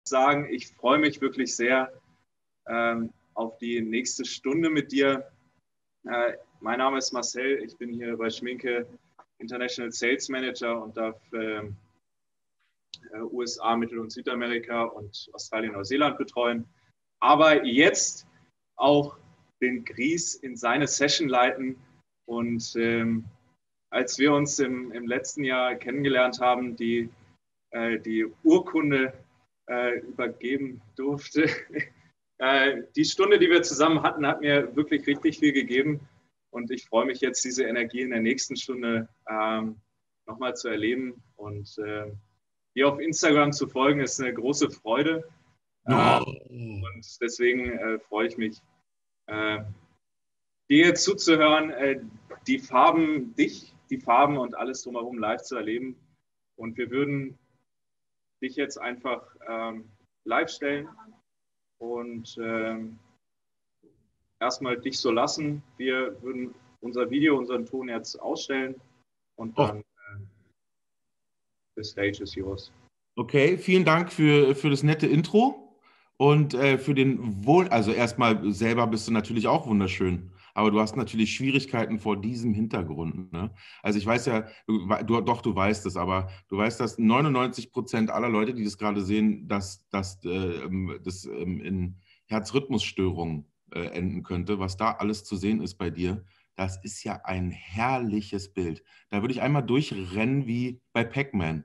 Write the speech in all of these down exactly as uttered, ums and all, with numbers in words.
sagen, ich freue mich wirklich sehr ähm, auf die nächste Stunde mit dir. Äh, mein Name ist Marcel, ich bin hier bei Schminke International Sales Manager und darf äh, U S A, Mittel- und Südamerika und Australien, Neuseeland betreuen. Aber jetzt auch den Gries in seine Session leiten. Und ähm, als wir uns im, im letzten Jahr kennengelernt haben, die, äh, die Urkunde äh, übergeben durfte, äh, die Stunde, die wir zusammen hatten, hat mir wirklich richtig viel gegeben. Und ich freue mich jetzt, diese Energie in der nächsten Stunde ähm, nochmal zu erleben. Und äh, dir auf Instagram zu folgen, ist eine große Freude. Äh, Oh. und deswegen äh, freue ich mich, äh, dir zuzuhören, äh, die Farben, dich, die Farben und alles drumherum live zu erleben. Und wir würden dich jetzt einfach ähm, live stellen und ähm, erstmal dich so lassen. Wir würden unser Video, unseren Ton jetzt ausstellen und Oh. dann äh, the stage is yours. Okay, vielen Dank für, für das nette Intro und äh, für den Wohl. Also erstmal selber bist du natürlich auch wunderschön, aber du hast natürlich Schwierigkeiten vor diesem Hintergrund. Ne? Also ich weiß ja, du, du, doch, du weißt es, aber du weißt, dass neunundneunzig Prozent aller Leute, die das gerade sehen, dass, dass äh, das ähm, in Herzrhythmusstörungen äh, enden könnte, was da alles zu sehen ist bei dir. Das ist ja ein herrliches Bild. Da würde ich einmal durchrennen wie bei Pac-Man.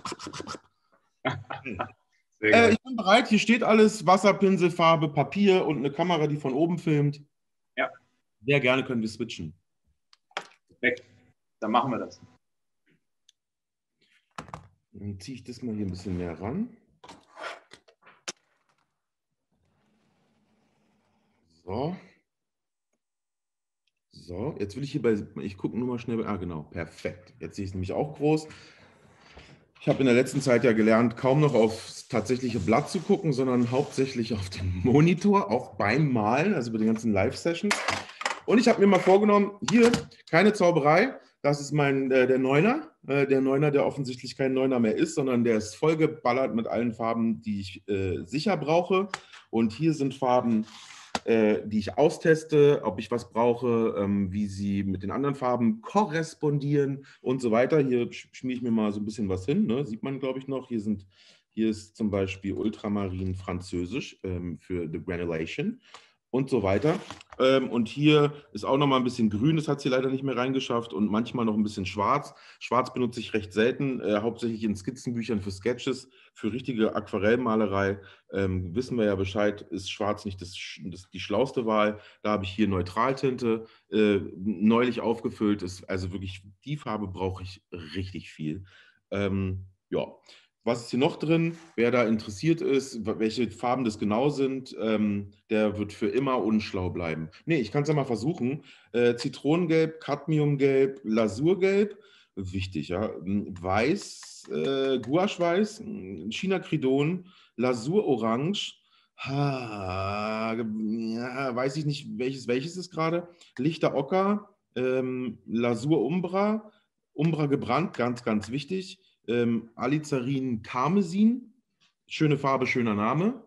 Sehr Äh, geil. ich bin bereit. Hier steht alles: Wasser, Pinsel, Farbe, Papier und eine Kamera, die von oben filmt. Ja, Sehr gerne können wir switchen. perfekt. Dann machen wir das. Dann ziehe ich das mal hier ein bisschen näher ran. So. So, jetzt will ich hier bei, ich gucke nur mal schnell, ah genau, perfekt. Jetzt sehe ich es nämlich auch groß. Ich habe in der letzten Zeit ja gelernt, kaum noch aufs tatsächliche Blatt zu gucken, sondern hauptsächlich auf den Monitor, auch beim Malen, also bei den ganzen Live-Sessions. Und ich habe mir mal vorgenommen, hier, keine Zauberei, das ist mein, äh, der Neuner, äh, der Neuner, der offensichtlich kein Neuner mehr ist, sondern der ist vollgeballert mit allen Farben, die ich äh, sicher brauche. Und hier sind Farben, äh, die ich austeste, ob ich was brauche, ähm, wie sie mit den anderen Farben korrespondieren und so weiter. Hier schmiere ich mir mal so ein bisschen was hin, ne? Sieht man, glaube ich, noch. Hier, sind, hier ist zum Beispiel Ultramarin Französisch ähm, für The Granulation und so weiter. Ähm, und hier ist auch noch mal ein bisschen grün, das hat sie leider nicht mehr reingeschafft, und manchmal noch ein bisschen schwarz. Schwarz benutze ich recht selten, äh, hauptsächlich in Skizzenbüchern für Sketches. Für richtige Aquarellmalerei ähm, wissen wir ja Bescheid, ist schwarz nicht das, das, die schlauste Wahl. Da habe ich hier Neutraltinte äh, neulich aufgefüllt. Ist also wirklich, die Farbe brauche ich richtig viel. Ähm, ja. Was ist hier noch drin? Wer da interessiert ist, welche Farben das genau sind, ähm, der wird für immer unschlau bleiben. Nee, ich kann es ja mal versuchen. Äh, Zitronengelb, Cadmiumgelb, Lasurgelb, wichtig, ja. Weiß, äh, Gouache-Weiß, China-Cridon, Lasur-Orange. Ha, ja, weiß ich nicht, welches welches ist gerade. Lichter Ocker, ähm, Lasur-Umbra, Umbra gebrannt, ganz, ganz wichtig. Ähm, Alizarin Karmesin, schöne Farbe, schöner Name.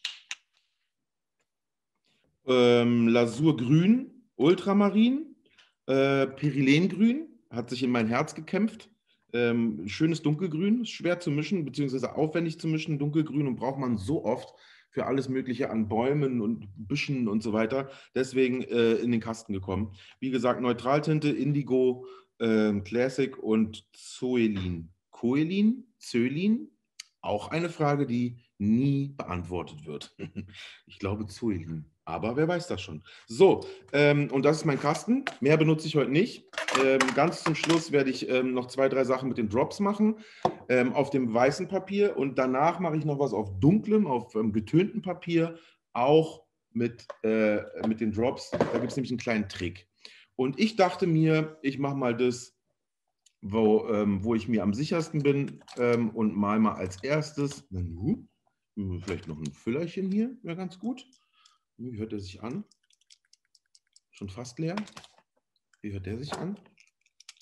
Ähm, Lasurgrün, Ultramarin, äh, Pyrilengrün, hat sich in mein Herz gekämpft. Ähm, schönes Dunkelgrün, schwer zu mischen, beziehungsweise aufwendig zu mischen, Dunkelgrün, und braucht man so oft für alles Mögliche an Bäumen und Büschen und so weiter. Deswegen äh, in den Kasten gekommen. Wie gesagt, Neutraltinte, Indigo, äh, Classic und Zoelin. Coelin? Zöllin? Auch eine Frage, die nie beantwortet wird. Ich glaube Zoelin, aber wer weiß das schon. So, ähm, und das ist mein Kasten. Mehr benutze ich heute nicht. Ähm, ganz zum Schluss werde ich ähm, noch zwei, drei Sachen mit den Drops machen, ähm, auf dem weißen Papier, und danach mache ich noch was auf dunklem, auf ähm, getöntem Papier, auch mit, äh, mit den Drops. Da gibt es nämlich einen kleinen Trick. Und ich dachte mir, ich mache mal das, wo, ähm, wo ich mir am sichersten bin, ähm, und mal mal als erstes, na nu, vielleicht noch ein Füllerchen hier, wäre ganz gut. Wie hört er sich an? Schon fast leer. Wie hört der sich an?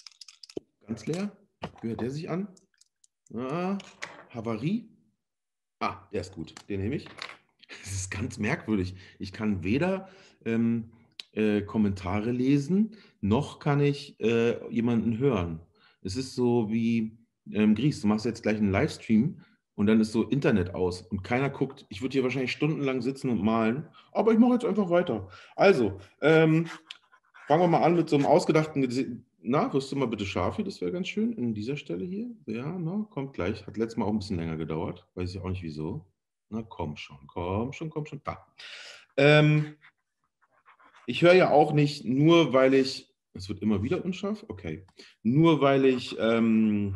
Ganz leer. Wie hört der sich an? Ah, Havarie. Ah, der ist gut. Den nehme ich. Das ist ganz merkwürdig. Ich kann weder ähm, äh, Kommentare lesen, noch kann ich äh, jemanden hören. Es ist so wie ähm, Gries, du machst jetzt gleich einen Livestream und dann ist so Internet aus und keiner guckt. Ich würde hier wahrscheinlich stundenlang sitzen und malen, aber ich mache jetzt einfach weiter. Also, ähm, fangen wir mal an mit so einem ausgedachten Gesi- Na, wirst du mal bitte scharf hier? Das wäre ganz schön. In dieser Stelle hier. Ja, na, kommt gleich. Hat letztes Mal auch ein bisschen länger gedauert. Weiß ich auch nicht wieso. Na, komm schon, komm schon, komm schon. Da. Ähm, ich höre ja auch nicht nur, weil ich. Es wird immer wieder unscharf? Okay. Nur weil ich. Ähm,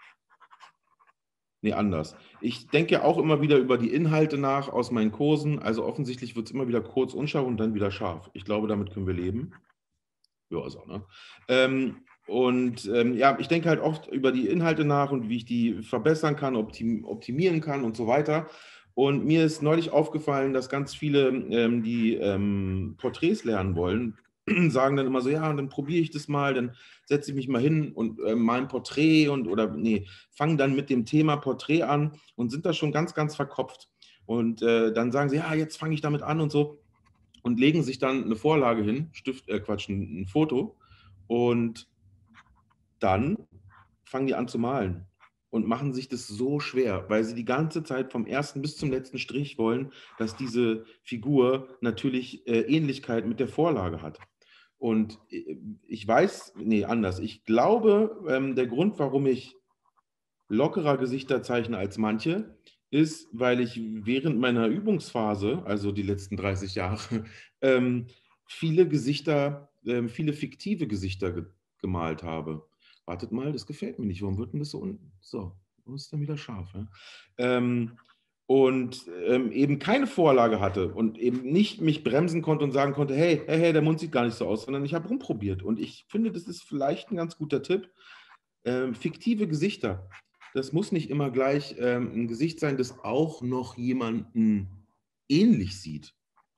nee, anders. Ich denke ja auch immer wieder über die Inhalte nach aus meinen Kursen. Also offensichtlich wird es immer wieder kurz unscharf und dann wieder scharf. Ich glaube, damit können wir leben. Ja, ist auch, ne? Ähm, und ähm, ja, ich denke halt oft über die Inhalte nach und wie ich die verbessern kann, optim optimieren kann und so weiter. Und mir ist neulich aufgefallen, dass ganz viele, ähm, die ähm, Porträts lernen wollen, sagen dann immer so, ja, und dann probiere ich das mal, dann setze ich mich mal hin und äh, mal ein Porträt und oder nee, fangen dann mit dem Thema Porträt an und sind da schon ganz, ganz verkopft. Und äh, dann sagen sie, ja, jetzt fange ich damit an und so und legen sich dann eine Vorlage hin, Stift, äh, Quatsch, ein, ein Foto und dann fangen die an zu malen und machen sich das so schwer, weil sie die ganze Zeit vom ersten bis zum letzten Strich wollen, dass diese Figur natürlich äh, Ähnlichkeit mit der Vorlage hat. Und äh, ich weiß, nee, anders. Ich glaube, ähm, der Grund, warum ich lockerer Gesichter zeichne als manche, ist, weil ich während meiner Übungsphase, also die letzten dreißig Jahre, ähm, viele Gesichter, ähm, viele fiktive Gesichter ge gemalt habe. Wartet mal, das gefällt mir nicht. Warum wird denn das so unten? So, wo ist dann wieder scharf? Ja? Ähm, und ähm, eben keine Vorlage hatte und eben nicht mich bremsen konnte und sagen konnte, hey, hey, hey, der Mund sieht gar nicht so aus, sondern ich habe rumprobiert. Und ich finde, das ist vielleicht ein ganz guter Tipp. Ähm, fiktive Gesichter. Das muss nicht immer gleich ähm, ein Gesicht sein, das auch noch jemanden ähnlich sieht.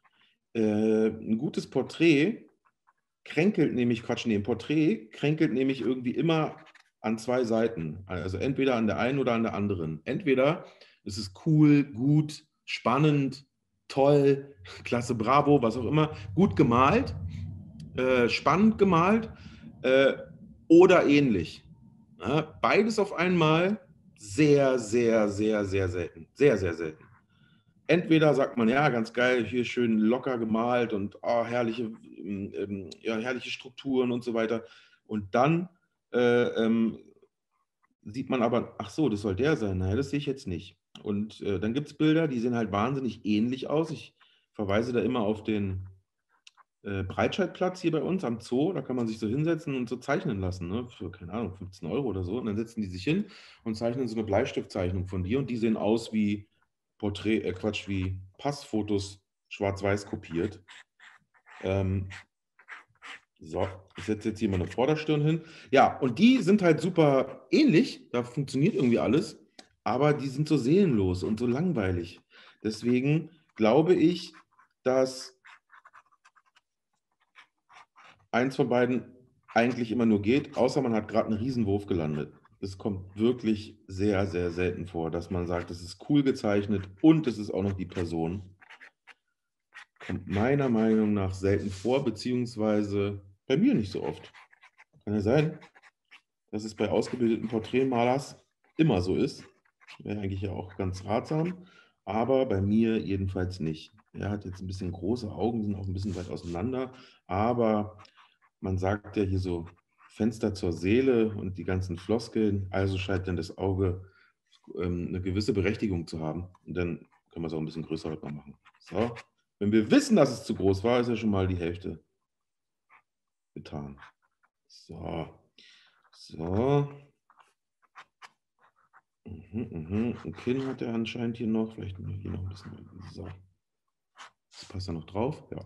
Äh, ein gutes Porträt kränkelt nämlich, Quatsch, nee, ein Porträt kränkelt nämlich irgendwie immer an zwei Seiten. Also entweder an der einen oder an der anderen. Entweder ist es cool, gut, spannend, toll, klasse, bravo, was auch immer, gut gemalt, äh, spannend gemalt äh, oder ähnlich. Ja, beides auf einmal sehr, sehr, sehr, sehr selten. Sehr, sehr selten. Entweder sagt man, ja, ganz geil, hier schön locker gemalt und oh, herrliche, ähm, ja, herrliche Strukturen und so weiter. Und dann äh, ähm, sieht man aber, ach so, das soll der sein. Naja, das sehe ich jetzt nicht. Und äh, dann gibt es Bilder, die sehen halt wahnsinnig ähnlich aus. Ich verweise da immer auf den äh, Breitscheidplatz hier bei uns am Zoo. Da kann man sich so hinsetzen und so zeichnen lassen, ne? Für, keine Ahnung, fünfzehn Euro oder so. Und dann setzen die sich hin und zeichnen so eine Bleistiftzeichnung von dir. Und die sehen aus wie Porträt, äh, Quatsch, wie Passfotos schwarz-weiß kopiert. Ähm, so, ich setze jetzt hier meine Vorderstirn hin. Ja, und die sind halt super ähnlich. Da funktioniert irgendwie alles. Aber die sind so seelenlos und so langweilig. Deswegen glaube ich, dass eins von beiden eigentlich immer nur geht, außer man hat gerade einen Riesenwurf gelandet. Es kommt wirklich sehr, sehr selten vor, dass man sagt, es ist cool gezeichnet und es ist auch noch die Person. Kommt meiner Meinung nach selten vor, beziehungsweise bei mir nicht so oft. Kann ja sein, dass es bei ausgebildeten Porträtmalers immer so ist. Wäre eigentlich ja auch ganz ratsam, aber bei mir jedenfalls nicht. Er hat jetzt ein bisschen große Augen, sind auch ein bisschen weit auseinander, aber man sagt ja hier so Fenster zur Seele und die ganzen Floskeln, also scheint dann das Auge ähm, eine gewisse Berechtigung zu haben. Und dann können wir es auch ein bisschen größer heute mal machen. So, wenn wir wissen, dass es zu groß war, ist ja schon mal die Hälfte getan. So, so. Mhm, mhm. Ein Kinn hat er anscheinend hier noch. Vielleicht hier noch ein bisschen. So. Das passt da noch drauf. Ja.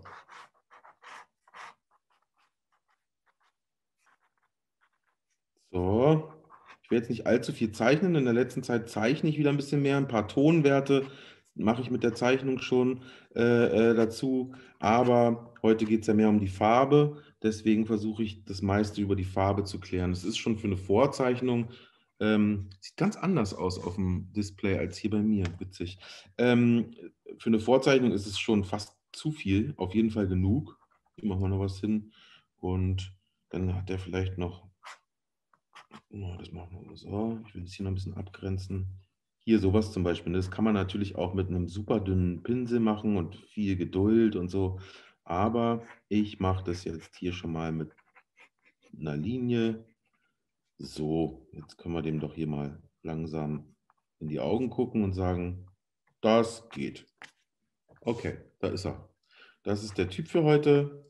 So. Ich will jetzt nicht allzu viel zeichnen. In der letzten Zeit zeichne ich wieder ein bisschen mehr. Ein paar Tonwerte mache ich mit der Zeichnung schon äh, äh, dazu. Aber heute geht es ja mehr um die Farbe. Deswegen versuche ich das meiste über die Farbe zu klären. Es ist schon für eine Vorzeichnung Ähm, sieht ganz anders aus auf dem Display als hier bei mir. Witzig. Ähm, für eine Vorzeichnung ist es schon fast zu viel. Auf jeden Fall genug. Hier machen wir noch was hin. Und dann hat er vielleicht noch, oh, das machen wir mal so. Ich will es hier noch ein bisschen abgrenzen. Hier sowas zum Beispiel. Das kann man natürlich auch mit einem super dünnen Pinsel machen und viel Geduld und so. Aber ich mache das jetzt hier schon mal mit einer Linie. So, jetzt können wir dem doch hier mal langsam in die Augen gucken und sagen, das geht. Okay, da ist er. Das ist der Typ für heute.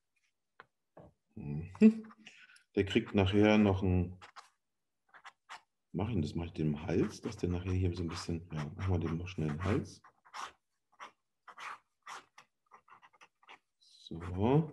Mhm. Der kriegt nachher noch ein, mach ihn das, mache ich dem im Hals, dass der nachher hier so ein bisschen, ja, machen wir dem noch schnell den Hals. So.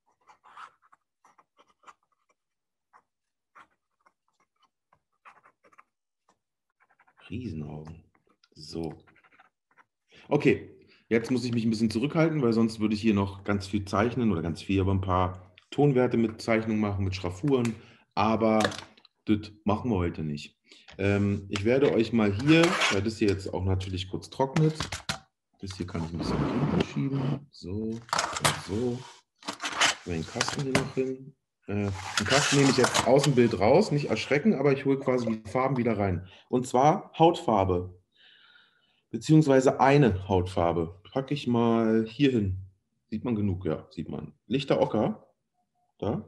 Riesenaugen. So. Okay, jetzt muss ich mich ein bisschen zurückhalten, weil sonst würde ich hier noch ganz viel zeichnen oder ganz viel, aber ein paar Tonwerte mit Zeichnung machen, mit Schraffuren. Aber das machen wir heute nicht. Ähm, ich werde euch mal hier, weil das hier jetzt auch natürlich kurz trocknet, das hier kann ich ein bisschen nach hinten schieben. So und so. Den Kasten hier noch hin. Äh, den Kasten nehme ich jetzt aus dem Bild raus, nicht erschrecken, aber ich hole quasi die Farben wieder rein. Und zwar Hautfarbe, beziehungsweise eine Hautfarbe. Packe ich mal hier hin. Sieht man genug, ja, sieht man. Lichter Ocker, da.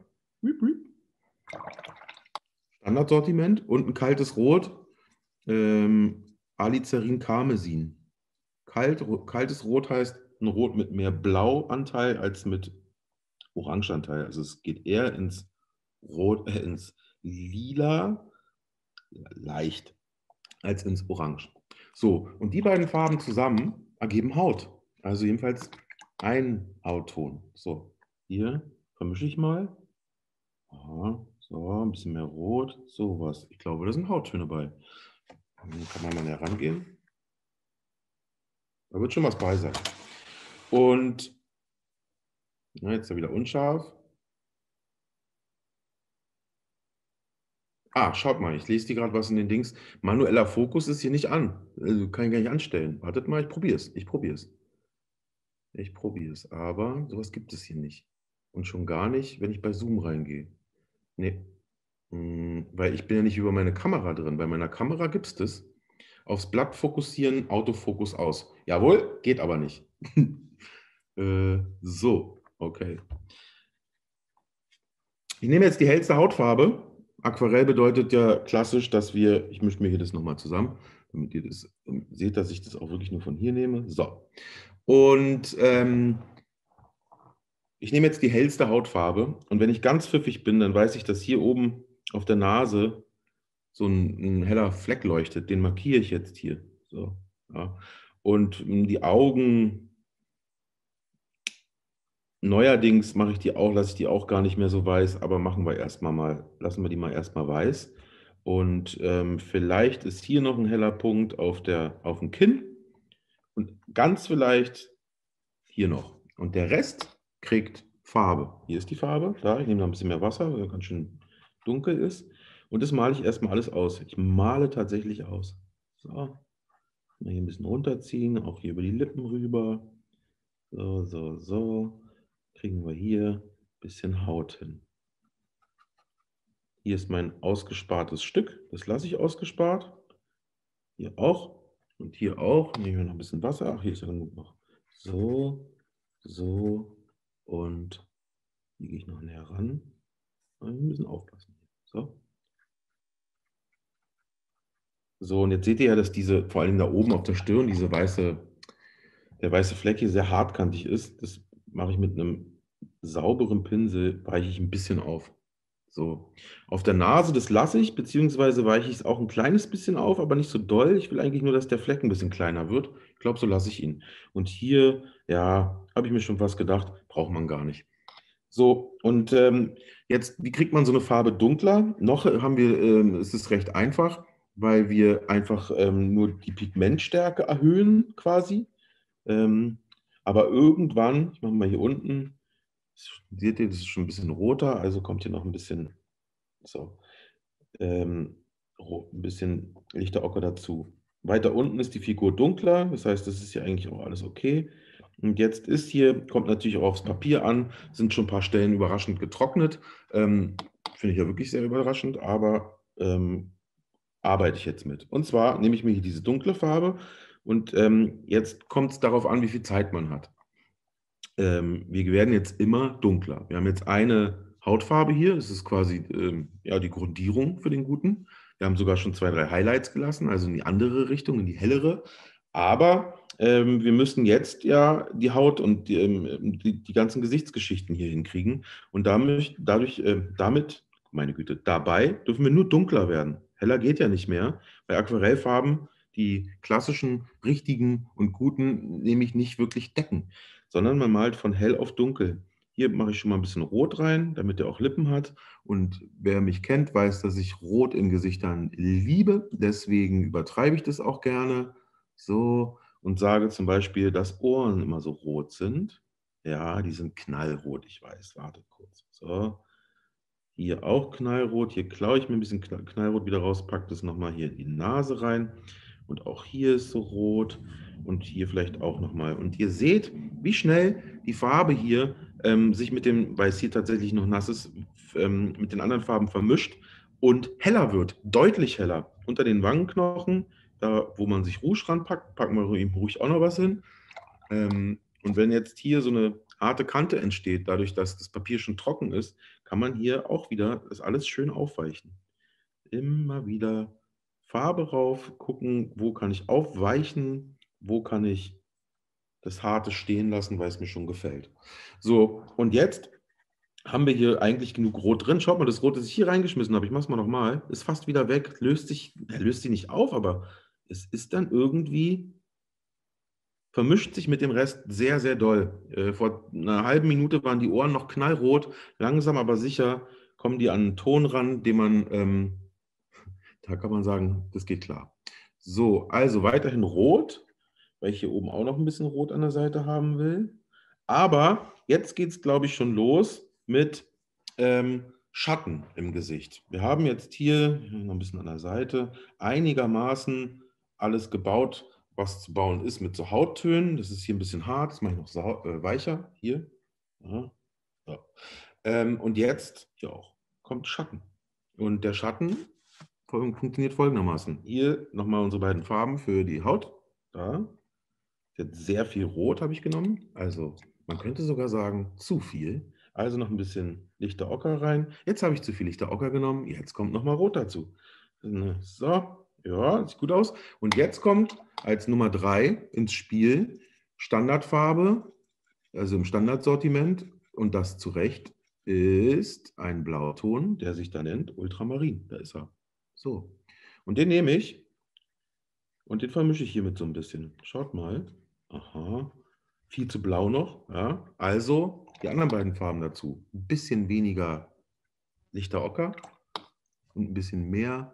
Standardsortiment und ein kaltes Rot, ähm, Alizarin Karmesin. Kalt, kaltes Rot heißt ein Rot mit mehr Blauanteil als mit Orangeanteil. Also es geht eher ins Rot, äh, ins Lila, leicht, als ins Orange. So, und die beiden Farben zusammen ergeben Haut. Also jedenfalls ein Hautton. So, hier vermische ich mal. Aha, so, ein bisschen mehr Rot, sowas. Ich glaube, da sind Hauttöne bei. Dann kann man mal herangehen. Da wird schon was bei sein. Und na, jetzt ist er wieder unscharf. Ah, schaut mal, ich lese dir gerade was in den Dings. Manueller Fokus ist hier nicht an. Also kann ich gar nicht anstellen. Wartet mal, ich probiere es. Ich probiere es. Ich probiere es. Aber sowas gibt es hier nicht. Und schon gar nicht, wenn ich bei Zoom reingehe. Nee. Hm, weil ich bin ja nicht über meine Kamera drin. Bei meiner Kamera gibt es das. Aufs Blatt fokussieren, Autofokus aus. Jawohl, geht aber nicht. äh, so, okay. Ich nehme jetzt die hellste Hautfarbe. Aquarell bedeutet ja klassisch, dass wir, ich mische mir hier das nochmal zusammen, damit ihr das seht, dass ich das auch wirklich nur von hier nehme. So. Und ähm, ich nehme jetzt die hellste Hautfarbe. Und wenn ich ganz pfiffig bin, dann weiß ich, dass hier oben auf der Nase so ein, ein heller Fleck leuchtet. Den markiere ich jetzt hier. So, ja. Und die Augen, neuerdings mache ich die auch, lasse ich die auch gar nicht mehr so weiß, aber machen wir erstmal mal, lassen wir die mal erstmal weiß. Und ähm, vielleicht ist hier noch ein heller Punkt auf, der, auf dem Kinn und ganz vielleicht hier noch. Und der Rest kriegt Farbe. Hier ist die Farbe, da, ich nehme noch ein bisschen mehr Wasser, weil es ganz schön dunkel ist. Und das male ich erstmal alles aus. Ich male tatsächlich aus. So, mal hier ein bisschen runterziehen, auch hier über die Lippen rüber. So, so, so. Kriegen wir hier ein bisschen Haut hin. Hier ist mein ausgespartes Stück. Das lasse ich ausgespart. Hier auch. Und hier auch. Nehmen wir noch ein bisschen Wasser. Ach, hier ist ja genug noch. So, so. Und hier gehe ich noch näher ran. Ein bisschen aufpassen. So. So, und jetzt seht ihr ja, dass diese, vor allem da oben auf der Stirn, diese weiße, der weiße Fleck hier sehr hartkantig ist. Das mache ich mit einem sauberen Pinsel, weiche ich ein bisschen auf. So. Auf der Nase, das lasse ich, beziehungsweise weiche ich es auch ein kleines bisschen auf, aber nicht so doll. Ich will eigentlich nur, dass der Fleck ein bisschen kleiner wird. Ich glaube, so lasse ich ihn. Und hier, ja, habe ich mir schon was gedacht, braucht man gar nicht. So, und ähm, jetzt, wie kriegt man so eine Farbe dunkler? Noch haben wir, ähm, es ist recht einfach, weil wir einfach ähm, nur die Pigmentstärke erhöhen quasi. Ähm, aber irgendwann, ich mache mal hier unten, seht ihr, das ist schon ein bisschen roter, also kommt hier noch ein bisschen so. Ähm, Rot, ein bisschen lichter Ocker dazu. Weiter unten ist die Figur dunkler, das heißt, das ist ja eigentlich auch alles okay. Und jetzt ist hier, kommt natürlich auch aufs Papier an, sind schon ein paar Stellen überraschend getrocknet. Ähm, Finde ich ja wirklich sehr überraschend, aber ähm, arbeite ich jetzt mit. Und zwar nehme ich mir hier diese dunkle Farbe und ähm, jetzt kommt es darauf an, wie viel Zeit man hat. Ähm, wir werden jetzt immer dunkler. Wir haben jetzt eine Hautfarbe hier, das ist quasi ähm, ja, die Grundierung für den Guten. Wir haben sogar schon zwei, drei Highlights gelassen, also in die andere Richtung, in die hellere. Aber ähm, wir müssen jetzt ja die Haut und die, ähm, die, die ganzen Gesichtsgeschichten hier hinkriegen. Und damit, dadurch, äh, damit, meine Güte, dabei dürfen wir nur dunkler werden. Heller geht ja nicht mehr. Bei Aquarellfarben, die klassischen, richtigen und guten, nehme ich nicht wirklich decken, sondern man malt von hell auf dunkel. Hier mache ich schon mal ein bisschen Rot rein, damit er auch Lippen hat. Und wer mich kennt, weiß, dass ich Rot in Gesichtern liebe. Deswegen übertreibe ich das auch gerne. So, und sage zum Beispiel, dass Ohren immer so rot sind. Ja, die sind knallrot, ich weiß. Wartet kurz. So, hier auch knallrot. Hier klaue ich mir ein bisschen Knallrot wieder raus, packe das nochmal hier in die Nase rein. Und auch hier ist so rot. Und hier vielleicht auch nochmal. Und ihr seht, wie schnell die Farbe hier ähm, sich mit dem, weil es hier tatsächlich noch nass ist, ähm, mit den anderen Farben vermischt und heller wird. Deutlich heller. Unter den Wangenknochen, da wo man sich Rouge ranpackt, packen wir ihm ruhig auch noch was hin. Ähm, und wenn jetzt hier so eine harte Kante entsteht, dadurch, dass das Papier schon trocken ist, kann man hier auch wieder das alles schön aufweichen. Immer wieder Farbe rauf, gucken, wo kann ich aufweichen, wo kann ich das Harte stehen lassen, weil es mir schon gefällt. So, und jetzt haben wir hier eigentlich genug Rot drin. Schaut mal, das Rot, das ich hier reingeschmissen habe, ich mache es mal nochmal, ist fast wieder weg, löst sich, er löst sich nicht auf, aber es ist dann irgendwie, vermischt sich mit dem Rest sehr, sehr doll. Äh, vor einer halben Minute waren die Ohren noch knallrot, langsam aber sicher kommen die an einen Ton ran, den man, ähm, da kann man sagen, das geht klar. So, also weiterhin rot, weil ich hier oben auch noch ein bisschen rot an der Seite haben will. Aber jetzt geht es, glaube ich, schon los mit ähm, Schatten im Gesicht. Wir haben jetzt hier, noch ein bisschen an der Seite, einigermaßen alles gebaut, was zu bauen ist mit so Hauttönen. Das ist hier ein bisschen hart, das mache ich noch sau äh, weicher. Hier. Ja. So. Ähm, und jetzt, hier auch, kommt Schatten. Und der Schatten funktioniert folgendermaßen. Hier nochmal unsere beiden Farben für die Haut. Da. Jetzt sehr viel Rot habe ich genommen. Also man könnte sogar sagen, zu viel. Also noch ein bisschen lichter Ocker rein. Jetzt habe ich zu viel lichter Ocker genommen. Jetzt kommt nochmal Rot dazu. So, ja, sieht gut aus. Und jetzt kommt als Nummer drei ins Spiel Standardfarbe, also im Standardsortiment. Und das zu Recht ist ein Blauton, der sich da nennt Ultramarin. Da ist er. So. Und den nehme ich und den vermische ich hiermit so ein bisschen. Schaut mal. Aha. Viel zu blau noch. Ja. Also die anderen beiden Farben dazu. Ein bisschen weniger lichter Ocker und ein bisschen mehr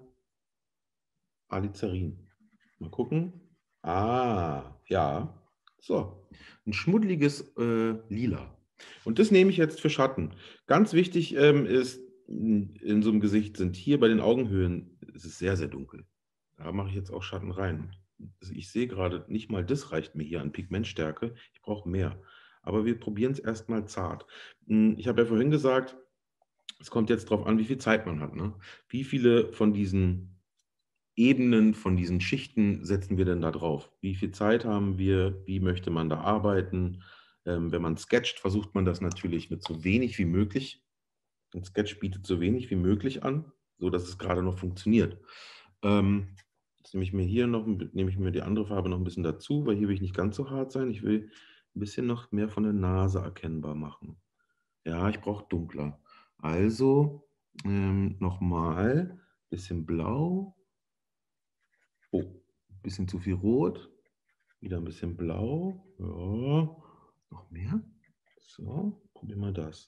Alizarin. Mal gucken. Ah, ja. So. Ein schmuddeliges äh, Lila. Und das nehme ich jetzt für Schatten. Ganz wichtig ähm, ist, in so einem Gesicht sind hier bei den Augenhöhlen, es ist sehr, sehr dunkel. Da mache ich jetzt auch Schatten rein. Also ich sehe gerade, nicht mal das reicht mir hier an Pigmentstärke. Ich brauche mehr. Aber wir probieren es erstmal zart. Ich habe ja vorhin gesagt, es kommt jetzt darauf an, wie viel Zeit man hat. Ne? Wie viele von diesen Ebenen, von diesen Schichten setzen wir denn da drauf? Wie viel Zeit haben wir? Wie möchte man da arbeiten? Ähm, wenn man sketcht, versucht man das natürlich mit so wenig wie möglich. Ein Sketch bietet so wenig wie möglich an, sodass es gerade noch funktioniert. Ähm, Jetzt nehme ich mir hier noch, nehme ich mir die andere Farbe noch ein bisschen dazu, weil hier will ich nicht ganz so hart sein. Ich will ein bisschen noch mehr von der Nase erkennbar machen. Ja, ich brauche dunkler. Also ähm, nochmal ein bisschen blau. Oh, ein bisschen zu viel rot. Wieder ein bisschen blau. Ja, noch mehr. So, probieren wir das.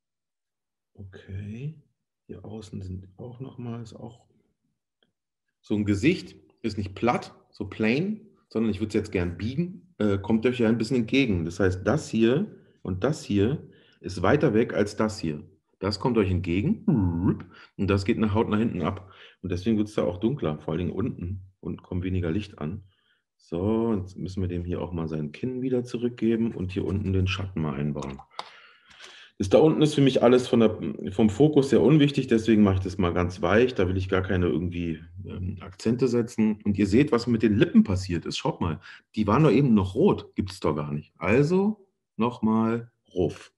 Okay. Hier außen sind auch nochmal, ist auch so ein Gesicht, ist nicht platt, so plain, sondern ich würde es jetzt gern biegen, äh, kommt euch ja ein bisschen entgegen. Das heißt, das hier und das hier ist weiter weg als das hier. Das kommt euch entgegen und das geht nach Haut nach hinten ab. Und deswegen wird es da auch dunkler, vor allen Dingen unten und kommt weniger Licht an. So, jetzt müssen wir dem hier auch mal sein Kinn wieder zurückgeben und hier unten den Schatten mal einbauen. Das da unten ist für mich alles von der, vom Fokus sehr unwichtig, deswegen mache ich das mal ganz weich. Da will ich gar keine irgendwie ähm, Akzente setzen. Und ihr seht, was mit den Lippen passiert ist. Schaut mal, die waren doch eben noch rot. Gibt es doch gar nicht. Also nochmal Ruf.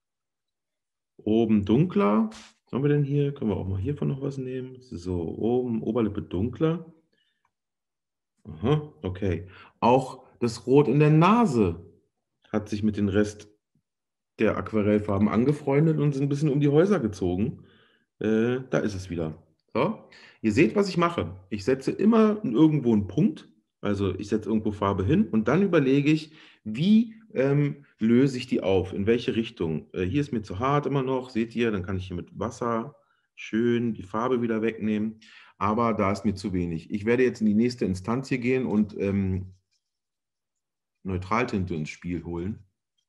Oben dunkler. Was haben wir denn hier? Können wir auch mal hiervon noch was nehmen? So, oben Oberlippe dunkler. Aha, okay. Auch das Rot in der Nase hat sich mit dem Rest der Aquarellfarben angefreundet und sind ein bisschen um die Häuser gezogen. Äh, da ist es wieder. So. Ihr seht, was ich mache. Ich setze immer irgendwo einen Punkt. Also ich setze irgendwo Farbe hin und dann überlege ich, wie ähm, löse ich die auf, in welche Richtung. Äh, hier ist mir zu hart immer noch, seht ihr, dann kann ich hier mit Wasser schön die Farbe wieder wegnehmen. Aber da ist mir zu wenig. Ich werde jetzt in die nächste Instanz hier gehen und ähm, Neutraltinte ins Spiel holen,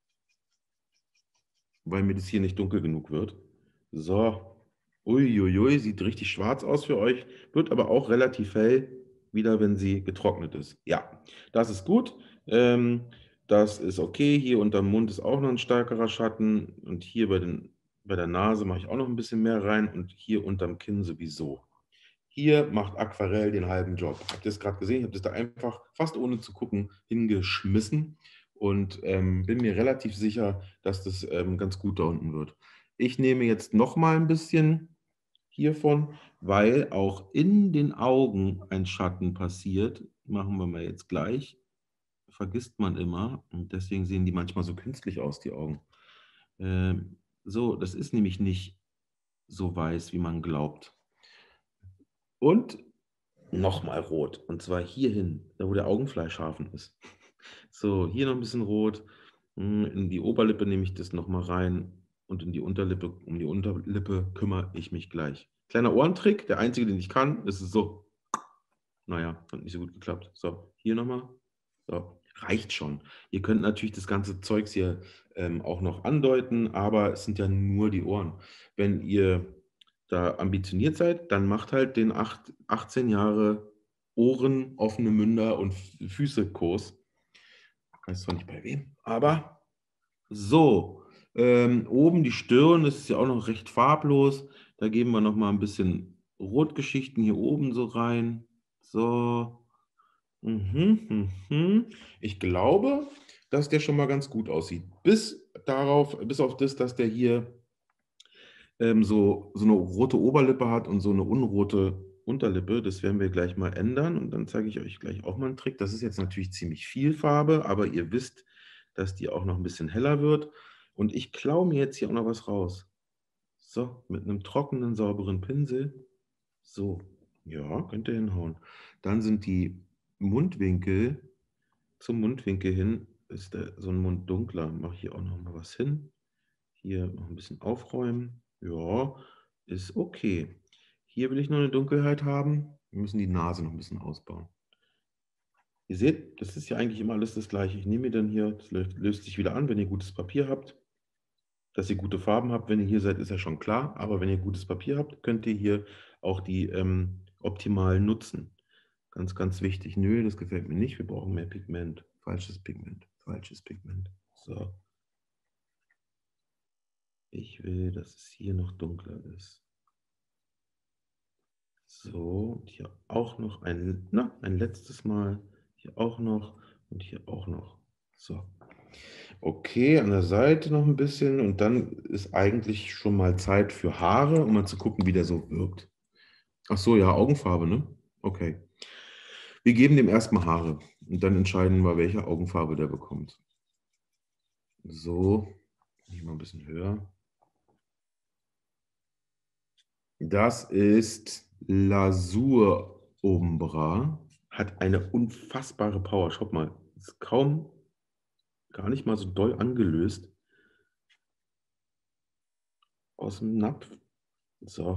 weil mir das hier nicht dunkel genug wird. So, uiuiui, sieht richtig schwarz aus für euch, wird aber auch relativ hell, wieder wenn sie getrocknet ist. Ja, das ist gut. Ähm, das ist okay. Hier unterm Mund ist auch noch ein stärkerer Schatten und hier bei, den, bei der Nase mache ich auch noch ein bisschen mehr rein und hier unterm Kinn sowieso. Hier macht Aquarell den halben Job. Habt ihr es gerade gesehen? Ich habe das da einfach fast ohne zu gucken hingeschmissen und ähm, bin mir relativ sicher, dass das ähm, ganz gut da unten wird. Ich nehme jetzt noch mal ein bisschen hiervon, weil auch in den Augen ein Schatten passiert. Machen wir mal jetzt gleich. Vergisst man immer und deswegen sehen die manchmal so künstlich aus, die Augen. Ähm, so, das ist nämlich nicht so weiß, wie man glaubt. Und nochmal rot. Und zwar hierhin, da wo der Augenfleischhafen ist. So, hier noch ein bisschen rot. In die Oberlippe nehme ich das nochmal rein. Und in die Unterlippe, um die Unterlippe kümmere ich mich gleich. Kleiner Ohrentrick, der einzige, den ich kann, ist es so. Naja, hat nicht so gut geklappt. So, hier nochmal. So, reicht schon. Ihr könnt natürlich das ganze Zeugs hier ähm, auch noch andeuten, aber es sind ja nur die Ohren. Wenn ihr da ambitioniert seid, dann macht halt den acht, achtzehn Jahre Ohren, offene Münder und Füße-Kurs. Ich weiß zwar nicht bei wem, aber so. Ähm, oben die Stirn, das ist ja auch noch recht farblos. Da geben wir noch mal ein bisschen Rotgeschichten hier oben so rein. So. Mhm, mhm. Ich glaube, dass der schon mal ganz gut aussieht. Bis darauf, bis auf das, dass der hier ähm, so, so eine rote Oberlippe hat und so eine unrote Unterlippe. Das werden wir gleich mal ändern und dann zeige ich euch gleich auch mal einen Trick. Das ist jetzt natürlich ziemlich viel Farbe, aber ihr wisst, dass die auch noch ein bisschen heller wird. Und ich klaue mir jetzt hier auch noch was raus. So, mit einem trockenen, sauberen Pinsel. So, ja, könnt ihr hinhauen. Dann sind die Mundwinkel, zum Mundwinkel hin, ist der, so ein Mund dunkler. Mache ich hier auch noch mal was hin. Hier noch ein bisschen aufräumen. Ja, ist okay. Hier will ich noch eine Dunkelheit haben. Wir müssen die Nase noch ein bisschen ausbauen. Ihr seht, das ist ja eigentlich immer alles das Gleiche. Ich nehme mir dann hier, das löst, löst sich wieder an, wenn ihr gutes Papier habt. Dass ihr gute Farben habt, wenn ihr hier seid, ist ja schon klar. Aber wenn ihr gutes Papier habt, könnt ihr hier auch die ähm, optimal nutzen. Ganz, ganz wichtig. Nö, das gefällt mir nicht. Wir brauchen mehr Pigment. Falsches Pigment. Falsches Pigment. So. Ich will, dass es hier noch dunkler ist. So, und hier auch noch ein, na, ein letztes Mal. Hier auch noch und hier auch noch. So. Okay, an der Seite noch ein bisschen und dann ist eigentlich schon mal Zeit für Haare, um mal zu gucken, wie der so wirkt. Ach so, ja, Augenfarbe, ne? Okay. Wir geben dem erstmal Haare und dann entscheiden wir, welche Augenfarbe der bekommt. So, ich mal ein bisschen höher. Das ist Lasur Umbra, hat eine unfassbare Power. Schaut mal, ist kaum, gar nicht mal so doll angelöst. Aus dem Napf. So.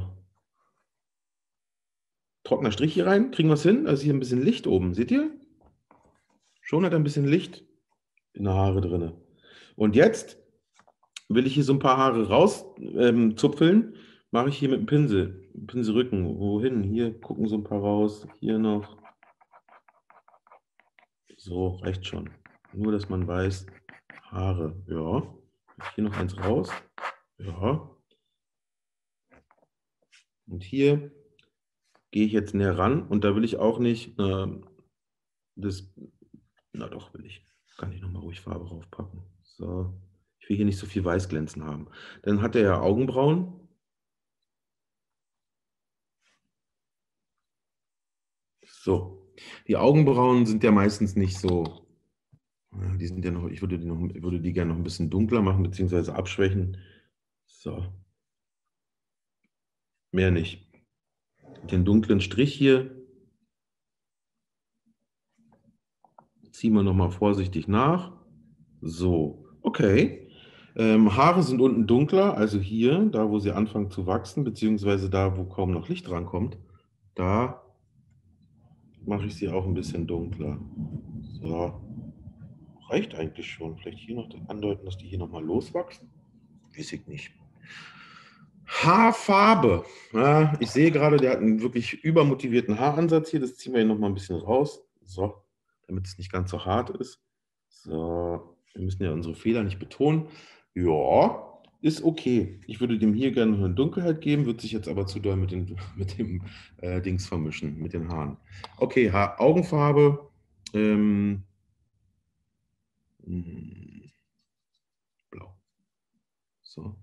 Trockener Strich hier rein, kriegen wir es hin. Also hier ein bisschen Licht oben, seht ihr? Schon hat er ein bisschen Licht in der Haare drin. Und jetzt will ich hier so ein paar Haare rauszupfeln, ähm, mache ich hier mit dem Pinsel, Pinselrücken. Wohin? Hier gucken so ein paar raus, hier noch. So, reicht schon. Nur, dass man weiß, Haare, ja. Hier noch eins raus. Ja. Und hier gehe ich jetzt näher ran und da will ich auch nicht äh, das, na doch, will ich. Kann ich nochmal ruhig Farbe raufpacken. So. Ich will hier nicht so viel Weißglänzen haben. Dann hat er ja Augenbrauen. So. Die Augenbrauen sind ja meistens nicht so. Die sind ja noch, ich würde die, noch, ich würde die gerne noch ein bisschen dunkler machen, beziehungsweise abschwächen. So. Mehr nicht. Den dunklen Strich hier ziehen wir nochmal vorsichtig nach. So, okay. Ähm, Haare sind unten dunkler, also hier, da wo sie anfangen zu wachsen, beziehungsweise da, wo kaum noch Licht rankommt, da mache ich sie auch ein bisschen dunkler. So, reicht eigentlich schon. Vielleicht hier noch andeuten, dass die hier nochmal loswachsen. Weiß ich nicht. Haarfarbe. Ja, ich sehe gerade, der hat einen wirklich übermotivierten Haaransatz hier. Das ziehen wir hier nochmal ein bisschen raus. So, damit es nicht ganz so hart ist. So, wir müssen ja unsere Fehler nicht betonen. Ja, ist okay. Ich würde dem hier gerne eine Dunkelheit geben, wird sich jetzt aber zu doll mit, den, mit dem äh, Dings vermischen, mit den Haaren. Okay, Haar, Augenfarbe. Ähm, mh, blau. So.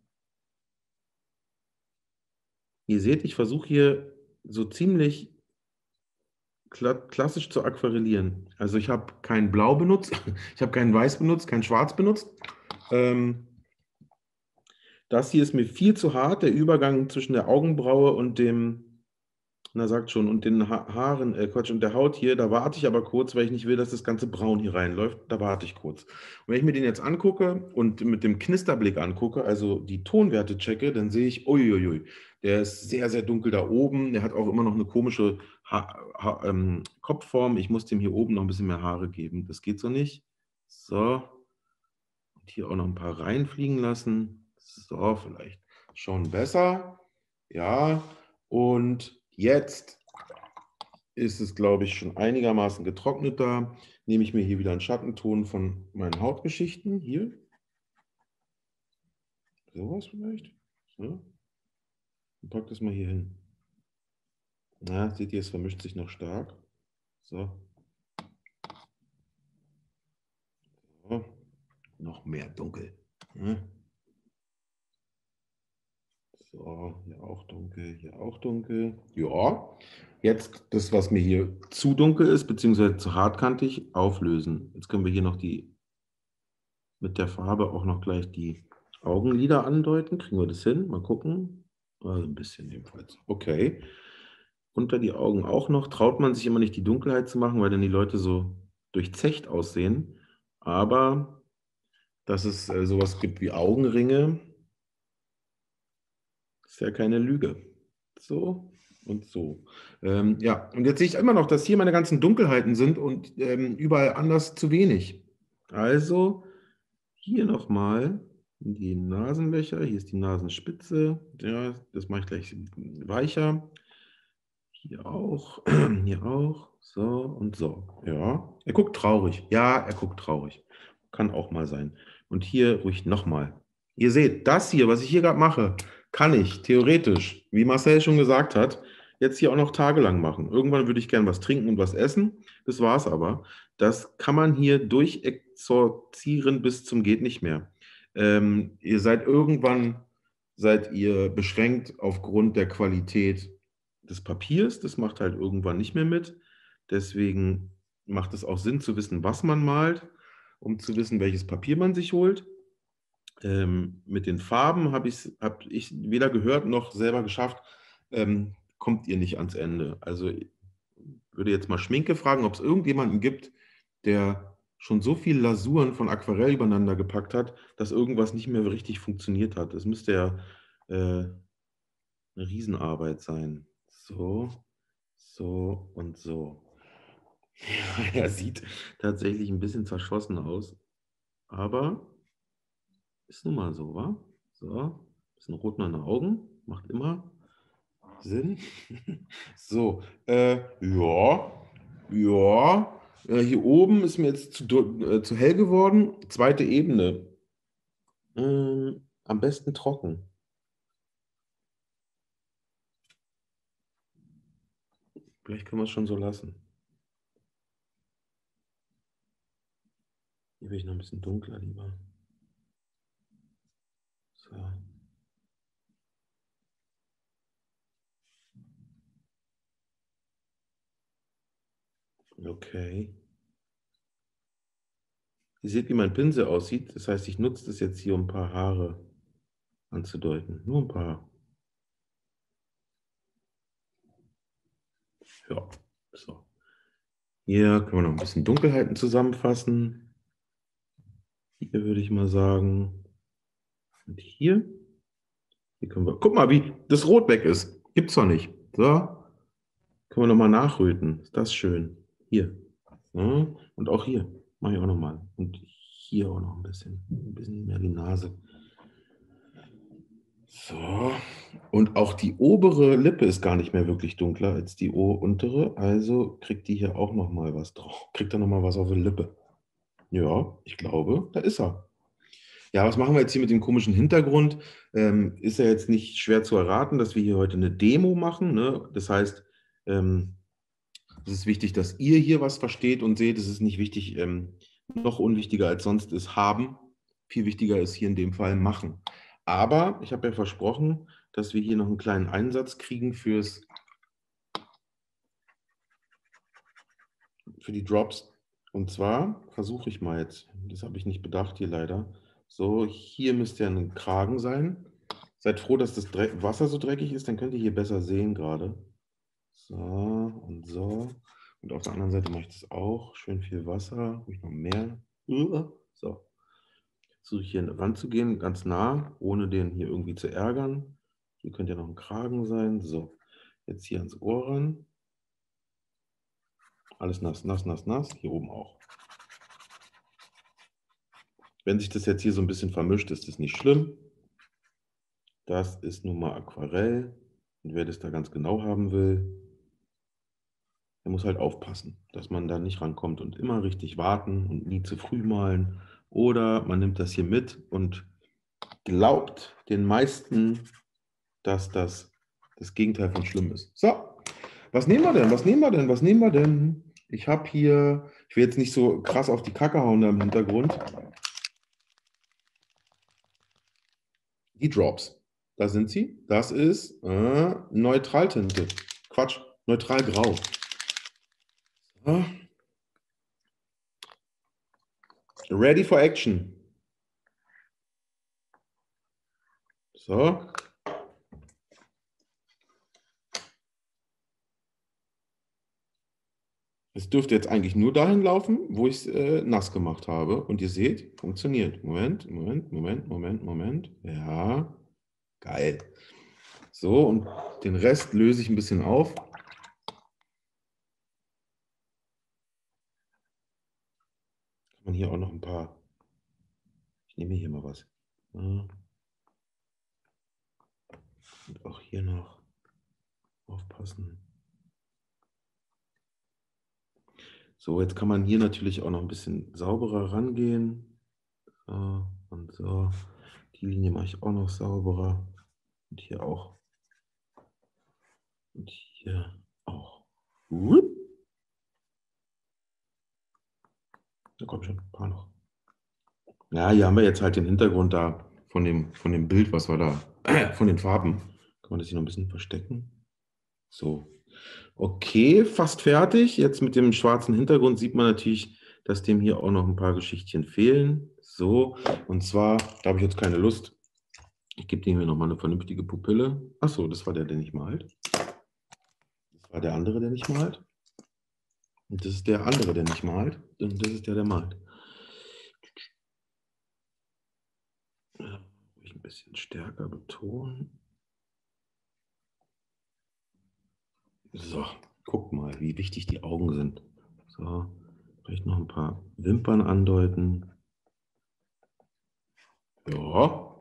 Ihr seht, ich versuche hier so ziemlich kla klassisch zu aquarellieren. Also ich habe kein Blau benutzt, ich habe kein Weiß benutzt, kein Schwarz benutzt. Ähm, das hier ist mir viel zu hart, der Übergang zwischen der Augenbraue und dem, na sagt schon, und den ha Haaren, äh, Quatsch, und der Haut hier, da warte ich aber kurz, weil ich nicht will, dass das ganze Braun hier reinläuft, da warte ich kurz. Und wenn ich mir den jetzt angucke und mit dem Knisterblick angucke, also die Tonwerte checke, dann sehe ich, uiuiui, der ist sehr, sehr dunkel da oben, der hat auch immer noch eine komische ha ha ähm, Kopfform, ich muss dem hier oben noch ein bisschen mehr Haare geben, das geht so nicht. So, und hier auch noch ein paar reinfliegen lassen, so, vielleicht schon besser, ja, und jetzt ist es, glaube ich, schon einigermaßen getrocknet da. Nehme ich mir hier wieder einen Schattenton von meinen Hautgeschichten. Hier. Sowas vielleicht. So. Und pack das mal hier hin. Na, seht ihr, es vermischt sich noch stark. So. So. Noch mehr dunkel. Ja. So, hier auch dunkel, hier auch dunkel. Ja, jetzt das, was mir hier zu dunkel ist, beziehungsweise zu hartkantig, auflösen. Jetzt können wir hier noch die, mit der Farbe auch noch gleich die Augenlider andeuten. Kriegen wir das hin? Mal gucken. Also ein bisschen jedenfalls. Okay. Unter die Augen auch noch. Traut man sich immer nicht, die Dunkelheit zu machen, weil dann die Leute so durchzecht aussehen. Aber dass es äh, sowas gibt wie Augenringe, ist ja keine Lüge. So und so. Ähm, ja, und jetzt sehe ich immer noch, dass hier meine ganzen Dunkelheiten sind und ähm, überall anders zu wenig. Also hier nochmal die Nasenlöcher. Hier ist die Nasenspitze. Ja, das mache ich gleich weicher. Hier auch. Hier auch. So und so. Ja, er guckt traurig. Ja, er guckt traurig. Kann auch mal sein. Und hier ruhig nochmal. Ihr seht, das hier, was ich hier gerade mache, kann ich theoretisch, wie Marcel schon gesagt hat, jetzt hier auch noch tagelang machen. Irgendwann würde ich gerne was trinken und was essen. Das war es aber. Das kann man hier durchexorzieren bis zum geht nicht mehr. Ähm, ihr seid irgendwann, seid ihr beschränkt aufgrund der Qualität des Papiers. Das macht halt irgendwann nicht mehr mit. Deswegen macht es auch Sinn zu wissen, was man malt, um zu wissen, welches Papier man sich holt. Ähm, mit den Farben habe hab ich weder gehört noch selber geschafft, ähm, kommt ihr nicht ans Ende. Also ich würde jetzt mal Schminke fragen, ob es irgendjemanden gibt, der schon so viel Lasuren von Aquarell übereinander gepackt hat, dass irgendwas nicht mehr richtig funktioniert hat. Das müsste ja äh, eine Riesenarbeit sein. So, so und so. Ja, er sieht tatsächlich ein bisschen zerschossen aus, aber Ist nun mal so, wa? So, bisschen rot in den Augen, macht immer Sinn. So, äh, ja, ja. Äh, hier oben ist mir jetzt zu, äh, zu hell geworden. Zweite Ebene. Ähm, am besten trocken. Vielleicht können wir es schon so lassen. Hier will ich noch ein bisschen dunkler lieber. So. Okay. Ihr seht, wie mein Pinsel aussieht. Das heißt, ich nutze das jetzt hier, um ein paar Haare anzudeuten. Nur ein paar. Ja, so. Hier können wir noch ein bisschen Dunkelheiten zusammenfassen. Hier würde ich mal sagen. Und hier. Hier können wir. Guck mal, wie das Rot weg ist. Gibt's doch nicht. So. Können wir nochmal nachröten. Ist das schön. Hier. Ja. Und auch hier. Mache ich auch nochmal. Und hier auch noch ein bisschen. Ein bisschen mehr die Nase. So. Und auch die obere Lippe ist gar nicht mehr wirklich dunkler als die untere. Also kriegt die hier auch nochmal was drauf. Kriegt er nochmal was auf die Lippe. Ja, ich glaube, da ist er. Ja, was machen wir jetzt hier mit dem komischen Hintergrund? Ähm, ist ja jetzt nicht schwer zu erraten, dass wir hier heute eine Demo machen. Ne? Das heißt, ähm, es ist wichtig, dass ihr hier was versteht und seht. Es ist nicht wichtig, ähm, noch unwichtiger als sonst ist haben. Viel wichtiger ist hier in dem Fall machen. Aber ich habe ja versprochen, dass wir hier noch einen kleinen Einsatz kriegen fürs, für die Drops. Und zwar versuche ich mal jetzt, das habe ich nicht bedacht hier leider. So, hier müsste ja ein Kragen sein. Seid froh, dass das Wasser so dreckig ist, dann könnt ihr hier besser sehen gerade. So und so. Und auf der anderen Seite mache ich das auch. Schön viel Wasser. Habe ich noch mehr? So. Versuche ich hier ranzugehen, ganz nah, ohne den hier irgendwie zu ärgern. Hier könnte ja noch ein Kragen sein. So. Jetzt hier ans Ohr ran. Alles nass, nass, nass, nass. Hier oben auch. Wenn sich das jetzt hier so ein bisschen vermischt, ist das nicht schlimm. Das ist nun mal Aquarell. Und wer das da ganz genau haben will, der muss halt aufpassen, dass man da nicht rankommt und immer richtig warten und nie zu früh malen. Oder man nimmt das hier mit und glaubt den meisten, dass das das Gegenteil von schlimm ist. So, was nehmen wir denn? Was nehmen wir denn? Was nehmen wir denn? Ich habe hier, ich will jetzt nicht so krass auf die Kacke hauen da im Hintergrund. Die Drops. Da sind sie. Das ist äh, Neutraltinte. Quatsch, Neutralgrau. So. Ready for action. So. Es dürfte jetzt eigentlich nur dahin laufen, wo ich es äh, nass gemacht habe. Und ihr seht, funktioniert. Moment, Moment, Moment, Moment, Moment. Ja, geil. So, und den Rest löse ich ein bisschen auf. Kann man hier auch noch ein paar. Ich nehme hier mal was. Ja. Und auch hier noch aufpassen. So, jetzt kann man hier natürlich auch noch ein bisschen sauberer rangehen. So und so. Die Linie mache ich auch noch sauberer. Und hier auch. Und hier auch. Da kommt schon ein paar noch. Ja, hier haben wir jetzt halt den Hintergrund da von dem, von dem Bild, was wir da, von den Farben. Kann man das hier noch ein bisschen verstecken? So. Okay, fast fertig. Jetzt mit dem schwarzen Hintergrund sieht man natürlich, dass dem hier auch noch ein paar Geschichtchen fehlen. So, und zwar, da habe ich jetzt keine Lust. Ich gebe dem hier nochmal eine vernünftige Pupille. Achso, das war der, der nicht malt. Das war der andere, der nicht malt. Und das ist der andere, der nicht malt. Und das ist der, der malt. Ich ein bisschen stärker betonen. So, guck mal, wie wichtig die Augen sind. So, vielleicht noch ein paar Wimpern andeuten. Ja.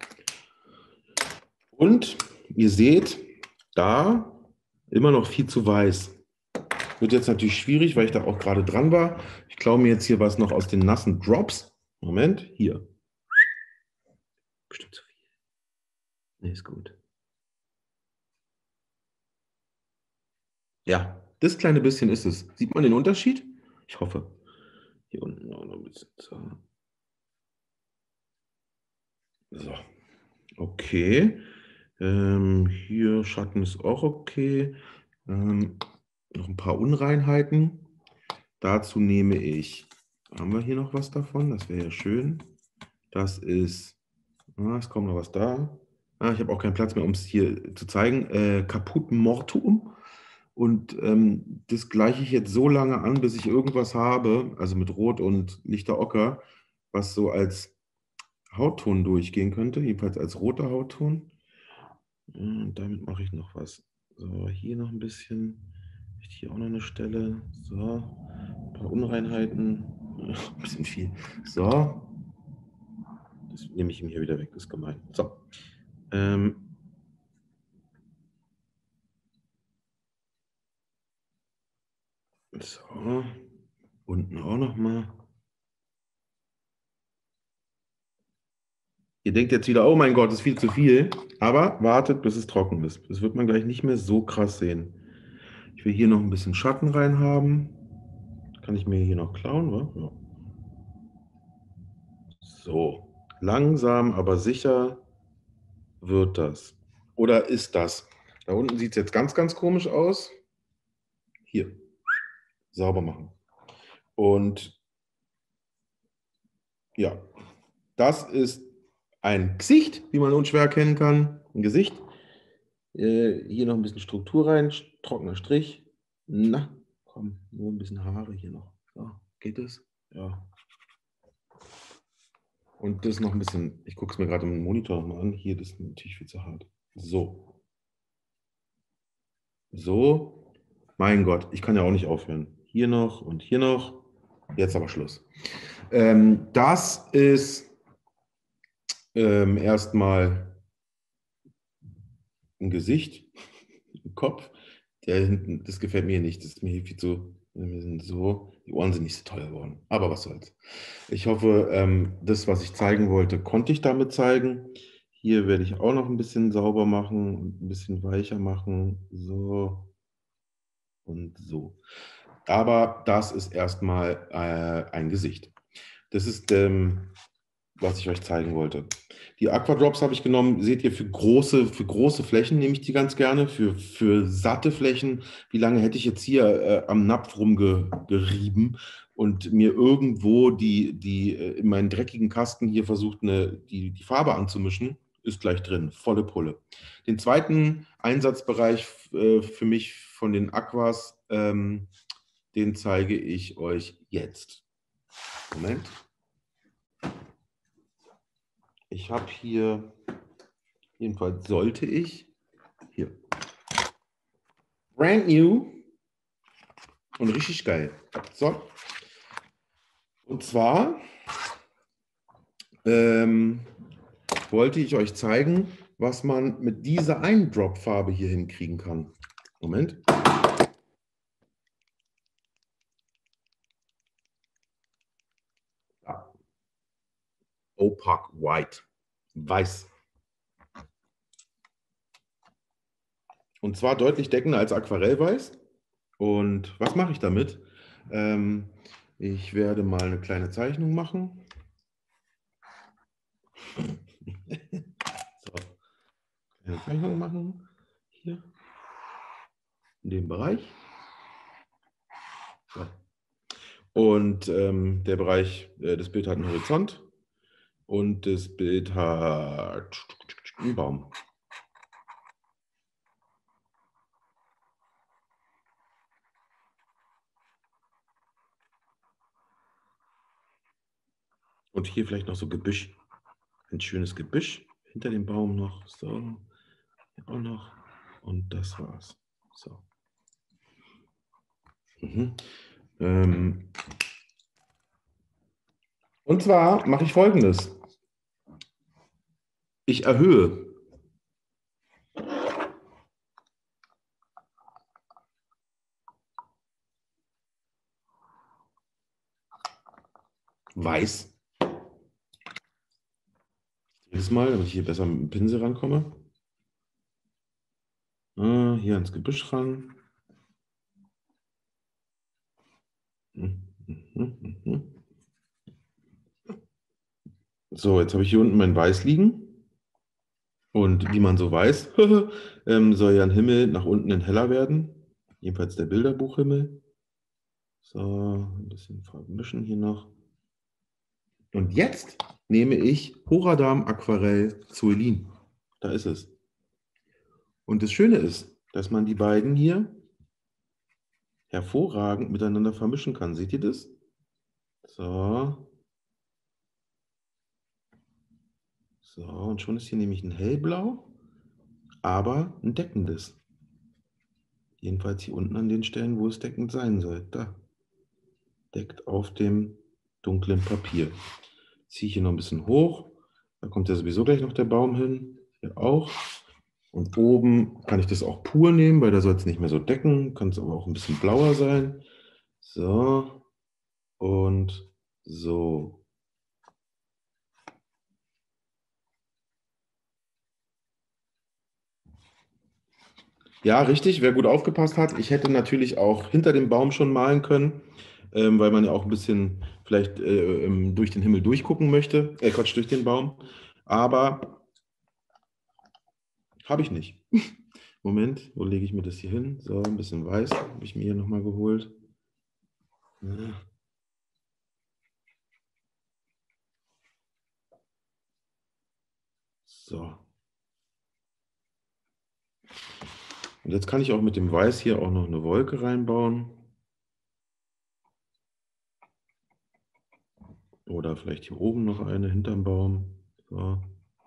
Und ihr seht, da immer noch viel zu weiß. Wird jetzt natürlich schwierig, weil ich da auch gerade dran war. Ich klaue mir jetzt hier was noch aus den nassen Drops. Moment, hier. Bestimmt zu viel. Nee, ist gut. Ja, das kleine bisschen ist es. Sieht man den Unterschied? Ich hoffe. Hier unten noch ein bisschen. So. So. Okay. Ähm, hier Schatten ist auch okay. Ähm, noch ein paar Unreinheiten. Dazu nehme ich, haben wir hier noch was davon? Das wäre ja schön. Das ist, ah, es kommt noch was da. Ah, ich habe auch keinen Platz mehr, um es hier zu zeigen. Äh, Caput Mortuum. Und ähm, das gleiche ich jetzt so lange an, bis ich irgendwas habe, also mit Rot und lichter Ocker, was so als Hautton durchgehen könnte, jedenfalls als roter Hautton. Und damit mache ich noch was. So, hier noch ein bisschen. Hier auch noch eine Stelle. So, ein paar Unreinheiten. Ein bisschen viel. So. Das nehme ich ihm hier wieder weg, das ist gemein. So. Ähm. So. Unten auch noch mal. Ihr denkt jetzt wieder, oh mein Gott, das ist viel zu viel. Aber wartet, bis es trocken ist. Das wird man gleich nicht mehr so krass sehen. Ich will hier noch ein bisschen Schatten rein haben. Kann ich mir hier noch klauen, wa? Ja. So. Langsam, aber sicher wird das. Oder ist das? Da unten sieht es jetzt ganz, ganz komisch aus. Hier. Sauber machen. Und ja, das ist ein Gesicht, wie man unschwer erkennen kann. Ein Gesicht. Äh, hier noch ein bisschen Struktur rein, trockener Strich. Na, komm, nur ein bisschen Haare hier noch. So, geht es? Ja. Und das noch ein bisschen, ich gucke es mir gerade im Monitor mal an. Hier, das ist natürlich viel zu hart. So. So. Mein Gott, ich kann ja auch nicht aufhören. Hier noch und hier noch. Jetzt aber Schluss. Ähm, das ist ähm, erstmal ein Gesicht, ein Kopf. Der hinten, das gefällt mir nicht. Das ist mir hier viel zu. Wir sind so, die Ohren sind nicht so teuer geworden. Aber was soll's. Ich hoffe, ähm, das, was ich zeigen wollte, konnte ich damit zeigen. Hier werde ich auch noch ein bisschen sauber machen und ein bisschen weicher machen. So und so. Aber das ist erstmal äh, ein Gesicht. Das ist, ähm, was ich euch zeigen wollte. Die Aquadrops habe ich genommen, seht ihr, für große, für große Flächen nehme ich die ganz gerne, für, für satte Flächen. Wie lange hätte ich jetzt hier äh, am Napf rumgerieben und mir irgendwo die, die, äh, in meinen dreckigen Kasten hier versucht, eine, die, die Farbe anzumischen? Ist gleich drin, volle Pulle. Den zweiten Einsatzbereich äh, für mich von den Aquas, ähm, den zeige ich euch jetzt. Moment. Ich habe hier, jedenfalls sollte ich, hier, brand new und richtig geil. So. Und zwar ähm, wollte ich euch zeigen, was man mit dieser Ein-Drop-Farbe hier hinkriegen kann. Moment. Ja. Opaque White. Weiß. Und zwar deutlich deckender als Aquarellweiß. Und was mache ich damit? Ähm, ich werde mal eine kleine Zeichnung machen. So. Eine Zeichnung machen. Hier. In dem Bereich. So. Und ähm, der Bereich, äh, das Bild hat einen Horizont und das Bild hat einen Baum. Und hier vielleicht noch so Gebüsch. Ein schönes Gebüsch hinter dem Baum noch. So, hier auch noch. Und das war's. So. Mhm. Ähm. Und zwar mache ich Folgendes. Ich erhöhe. Weiß. Jedes Mal, damit ich hier besser mit dem Pinsel rankomme. Ah, hier ans Gebüsch ran. So, jetzt habe ich hier unten mein Weiß liegen. Und wie man so weiß, ähm, soll ja ein Himmel nach unten hin heller werden. Jedenfalls der Bilderbuchhimmel. So, ein bisschen vermischen hier noch. Und jetzt nehme ich Horadam Aquarell Zoelin. Da ist es. Und das Schöne ist, dass man die beiden hier hervorragend miteinander vermischen kann. Seht ihr das? So. So, und schon ist hier nämlich ein hellblau, aber ein deckendes. Jedenfalls hier unten an den Stellen, wo es deckend sein soll. Da. Deckt auf dem dunklen Papier. Ziehe ich hier noch ein bisschen hoch. Da kommt ja sowieso gleich noch der Baum hin. Hier auch. Und oben kann ich das auch pur nehmen, weil da soll es nicht mehr so decken. Kann es aber auch ein bisschen blauer sein. So. Und so. Ja, richtig, wer gut aufgepasst hat. Ich hätte natürlich auch hinter dem Baum schon malen können, ähm, weil man ja auch ein bisschen vielleicht äh, ähm, durch den Himmel durchgucken möchte. Äh, Quatsch, durch den Baum. Aber habe ich nicht. Moment, wo lege ich mir das hier hin? So, ein bisschen weiß habe ich mir hier nochmal geholt. Ja. So. Und jetzt kann ich auch mit dem Weiß hier auch noch eine Wolke reinbauen. Oder vielleicht hier oben noch eine hinterm Baum. So.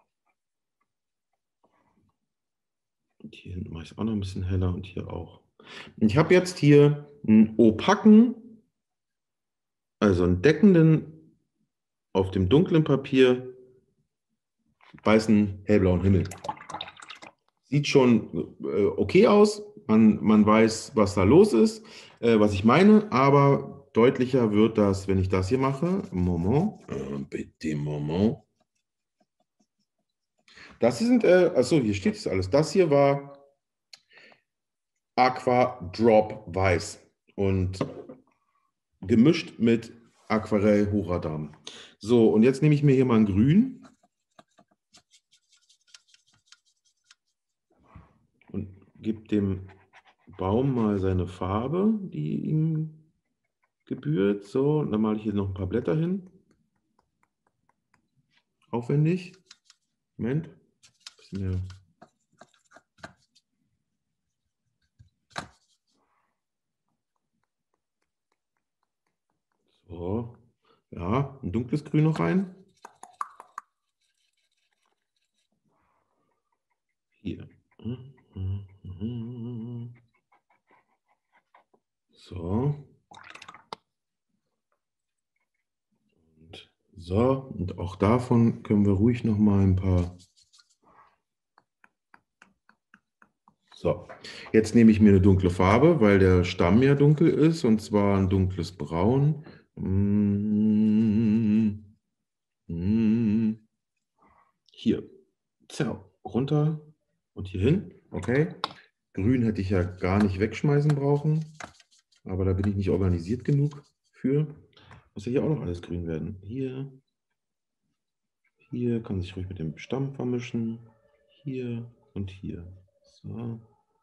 Und hier hinten mache ich es auch noch ein bisschen heller und hier auch. Ich habe jetzt hier einen opaken, also einen deckenden, auf dem dunklen Papier, weißen, hellblauen Himmel. Sieht schon äh, okay aus. Man, man weiß, was da los ist, äh, was ich meine, aber deutlicher wird das, wenn ich das hier mache. Moment, äh, bitte Moment. Das sind, äh, achso, hier steht es alles. Das hier war Aqua Drop Weiß und gemischt mit Aquarell Horadam. So, und jetzt nehme ich mir hier mal ein Grün und gebe dem Baum mal seine Farbe, die ihm gebührt. So, und dann male ich hier noch ein paar Blätter hin. Aufwendig. Moment. Bisschen mehr. So, ja, ein dunkles Grün noch rein. Hier. So. Und so, und auch davon können wir ruhig noch mal ein paar. So, jetzt nehme ich mir eine dunkle Farbe, weil der Stamm ja dunkel ist, und zwar ein dunkles Braun. Hier, so, runter und hier hin. Okay. Grün hätte ich ja gar nicht wegschmeißen brauchen, aber da bin ich nicht organisiert genug für. Muss ja hier auch noch alles grün werden. Hier, hier kann sich ruhig mit dem Stamm vermischen. Hier und hier. So.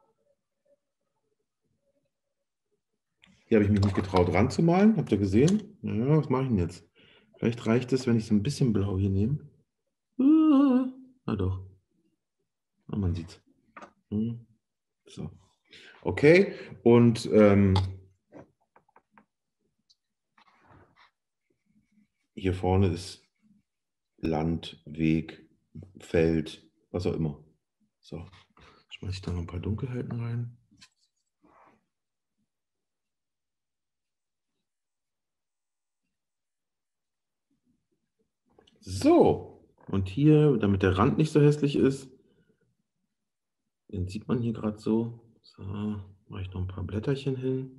Hier habe ich mich nicht getraut ranzumalen. Habt ihr gesehen? Ja, was mache ich denn jetzt? Vielleicht reicht es, wenn ich so ein bisschen Blau hier nehme. Ah, na doch. Ah, man sieht es. So. Okay, und ähm, hier vorne ist Land, Weg, Feld, was auch immer. So, schmeiße ich da noch ein paar Dunkelheiten rein. So, Und hier, damit der Rand nicht so hässlich ist, den sieht man hier gerade so. So, mache ich noch ein paar Blätterchen hin.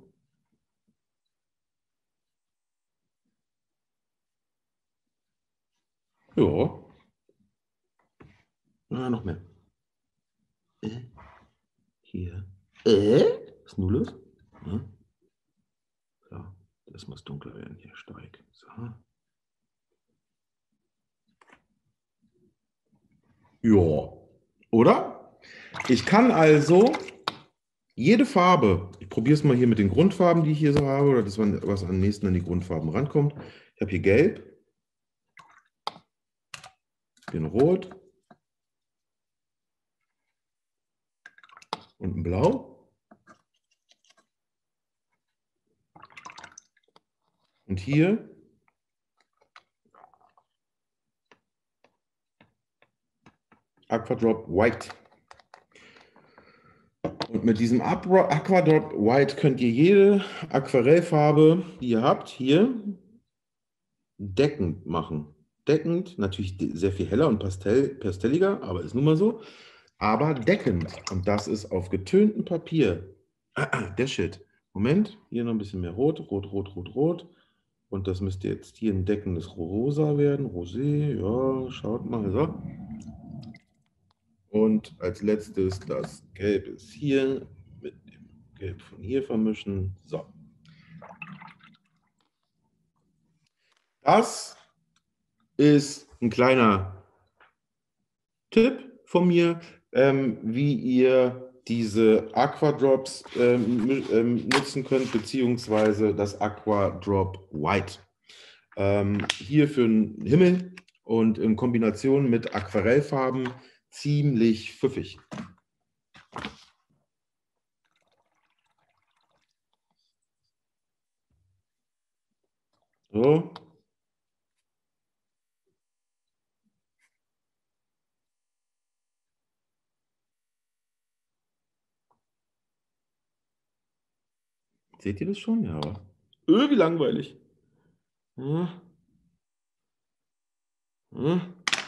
Ja. Ah, noch mehr. Äh, hier. Äh? Was ist nun los? Ja. So, das muss dunkler werden hier, stark. So. Ja. Oder? Ich kann also jede Farbe, ich probiere es mal hier mit den Grundfarben, die ich hier so habe, oder das, was am nächsten an die Grundfarben rankommt. Ich habe hier Gelb, den Rot und ein Blau. Und hier Aquadrop White. Und mit diesem Aquadrop White könnt ihr jede Aquarellfarbe, die ihr habt, hier deckend machen. Deckend, natürlich sehr viel heller und pastell, pastelliger, aber ist nun mal so. Aber deckend. Und das ist auf getöntem Papier. Der Shit. Moment, hier noch ein bisschen mehr Rot, Rot, Rot, Rot, Rot. Und das müsste jetzt hier ein deckendes Rosa werden. Rosé, ja, schaut mal. So. Und als letztes das Gelb ist hier mit dem Gelb von hier vermischen. So. Das ist ein kleiner Tipp von mir, ähm, wie ihr diese Aquadrops ähm, ähm, nutzen könnt, beziehungsweise das Aquadrop White. Ähm, hier für den Himmel und in Kombination mit Aquarellfarben ziemlich pfiffig. So. Seht ihr das schon? Ja. Öh, wie langweilig. Hm. Hm.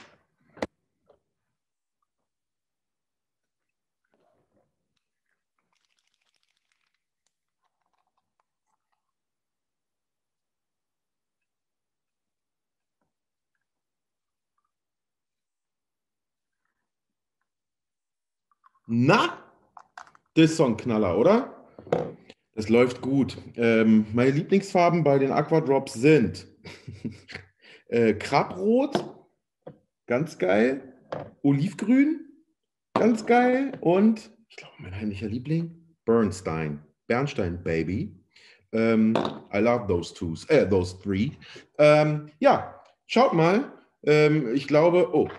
Na, das ist so ein Knaller, oder? Das läuft gut. Ähm, meine Lieblingsfarben bei den Aquadrops sind äh, Krabrot, ganz geil, Olivgrün, ganz geil und ich glaube, mein heimlicher Liebling, Bernstein, Bernstein Baby. Ähm, I love those two, äh, those three. Ähm, ja, schaut mal. Ähm, ich glaube, oh,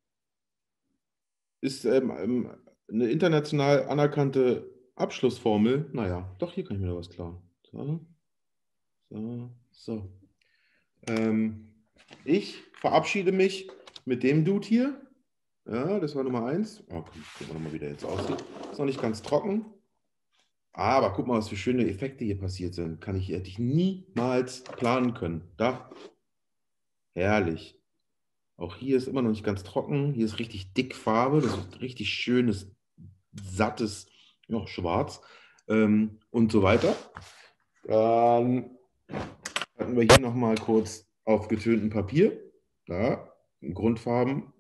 ist ähm, eine international anerkannte Abschlussformel. Naja, doch, hier kann ich mir da was klauen. So, so, so. Ähm, ich verabschiede mich mit dem Dude hier. Ja, das war Nummer eins. Oh, gucken wir nochmal, wie der jetzt aussieht. Ist noch nicht ganz trocken. Aber guck mal, was für schöne Effekte hier passiert sind. Kann ich, hätte ich niemals planen können. Da, herrlich. Auch hier ist immer noch nicht ganz trocken. Hier ist richtig dick Farbe. Das ist richtig schönes, sattes, ja, Schwarz ähm, und so weiter. Dann hatten wir hier nochmal kurz auf getöntem Papier. Ja, Grundfarben,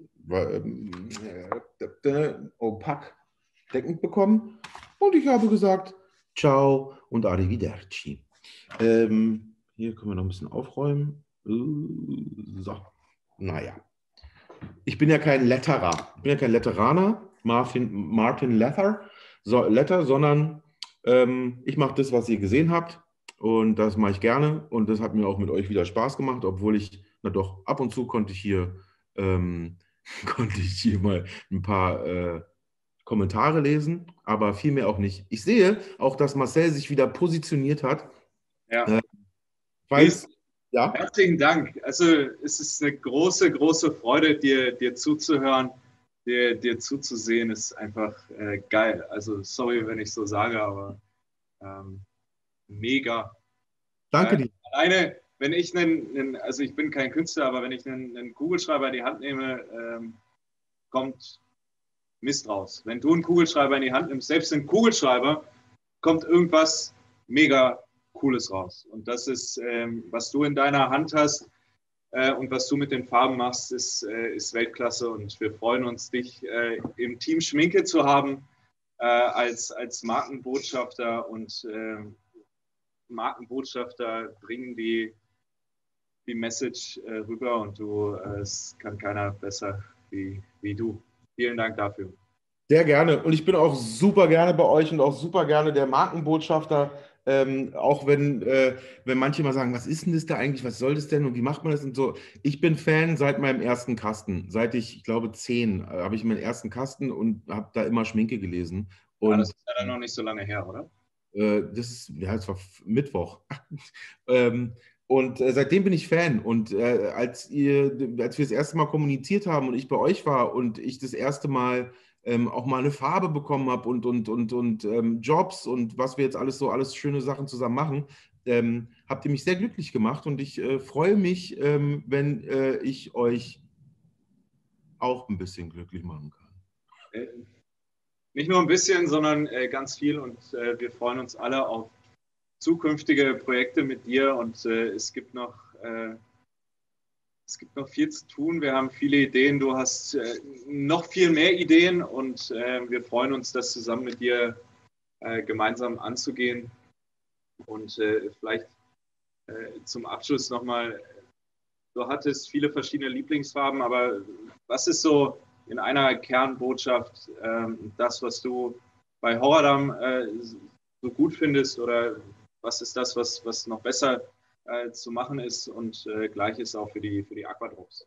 äh, opak deckend bekommen. Und ich habe gesagt, ciao und arrivederci. Ähm, hier können wir noch ein bisschen aufräumen. So, naja. Ich bin ja kein Letterer. Ich bin ja kein Letteraner, Martin, Martin Letter, so, Letter, sondern ähm, ich mache das, was ihr gesehen habt. Und das mache ich gerne. Und das hat mir auch mit euch wieder Spaß gemacht, obwohl ich, na doch, ab und zu konnte ich hier, ähm, konnte ich hier mal ein paar äh, Kommentare lesen, aber vielmehr auch nicht. Ich sehe auch, dass Marcel sich wieder positioniert hat. Ja. Äh, falls, ja. Herzlichen Dank. Also es ist eine große, große Freude, dir, dir zuzuhören, dir, dir zuzusehen, ist einfach äh, geil. Also sorry, wenn ich so sage, aber ähm, mega. Danke Äh, dir. alleine, wenn ich einen, einen, also ich bin kein Künstler, aber wenn ich einen, einen Kugelschreiber in die Hand nehme, ähm, kommt Mist raus. Wenn du einen Kugelschreiber in die Hand nimmst, selbst ein Kugelschreiber, kommt irgendwas mega Cooles raus. Und das ist, ähm, was du in deiner Hand hast äh, und was du mit den Farben machst, ist, äh, ist Weltklasse. Und wir freuen uns, dich äh, im Team Schminke zu haben äh, als, als Markenbotschafter. Und äh, Markenbotschafter bringen die, die Message äh, rüber und du, äh, es kann keiner besser wie, wie du. Vielen Dank dafür. Sehr gerne. Und ich bin auch super gerne bei euch und auch super gerne der Markenbotschafter. Ähm, auch wenn, äh, wenn manche mal sagen, was ist denn das da eigentlich, was soll das denn und wie macht man das und so. Ich bin Fan seit meinem ersten Kasten. Seit ich, ich glaube, zehn, äh, habe ich meinen ersten Kasten und habe da immer Schminke gelesen. Ja, das Und ist ja dann noch nicht so lange her, oder? äh, das ist, ja, es war Mittwoch. ähm, und äh, seitdem bin ich Fan. Und äh, als ihr, als wir das erste Mal kommuniziert haben und ich bei euch war und ich das erste Mal ähm, auch mal eine Farbe bekommen habe und, und, und, und ähm, Jobs und was wir jetzt alles so, alles schöne Sachen zusammen machen, ähm, habt ihr mich sehr glücklich gemacht und ich äh, freue mich, ähm, wenn äh, ich euch auch ein bisschen glücklich machen kann. Äh, nicht nur ein bisschen, sondern äh, ganz viel und äh, wir freuen uns alle auf zukünftige Projekte mit dir und äh, es gibt noch äh, es gibt noch viel zu tun. Wir haben viele Ideen. Du hast äh, noch viel mehr Ideen und äh, wir freuen uns, das zusammen mit dir äh, gemeinsam anzugehen. Und äh, vielleicht äh, zum Abschluss nochmal, du hattest viele verschiedene Lieblingsfarben, aber was ist so in einer Kernbotschaft äh, das, was du bei Horrordam äh, so gut findest oder was ist das, was, was noch besser äh, zu machen ist und äh, gleiches auch für die, für die Aquadrops?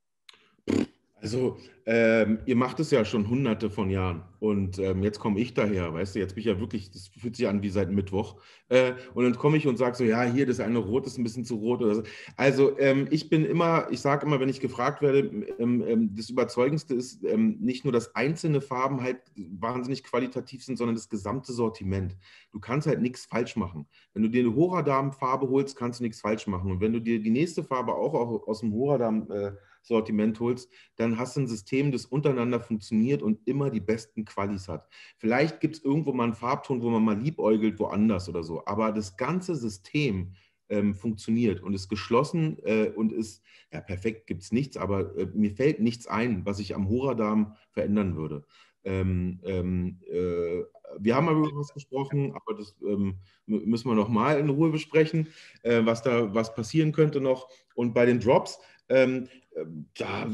Also, ähm, ihr macht es ja schon hunderte von Jahren und ähm, jetzt komme ich daher, weißt du, jetzt bin ich ja wirklich, das fühlt sich an wie seit Mittwoch äh, und dann komme ich und sage so, ja, hier, das eine Rot ist ein bisschen zu rot oder so. Also, ähm, ich bin immer, ich sage immer, wenn ich gefragt werde, ähm, ähm, das Überzeugendste ist ähm, nicht nur, dass einzelne Farben halt wahnsinnig qualitativ sind, sondern das gesamte Sortiment. Du kannst halt nichts falsch machen. Wenn du dir eine Horadam-Farbe holst, kannst du nichts falsch machen und wenn du dir die nächste Farbe auch aus dem Horadam äh, Sortiment holst, dann hast du ein System, das untereinander funktioniert und immer die besten Qualis hat. Vielleicht gibt es irgendwo mal einen Farbton, wo man mal liebäugelt, woanders oder so, aber das ganze System ähm, funktioniert und ist geschlossen äh, und ist, ja, perfekt gibt es nichts, aber äh, mir fällt nichts ein, was ich am Horadam verändern würde. Ähm, ähm, äh, wir haben aber über was gesprochen, aber das ähm, müssen wir nochmal in Ruhe besprechen, äh, was da was passieren könnte noch. Und bei den Drops, ähm, da,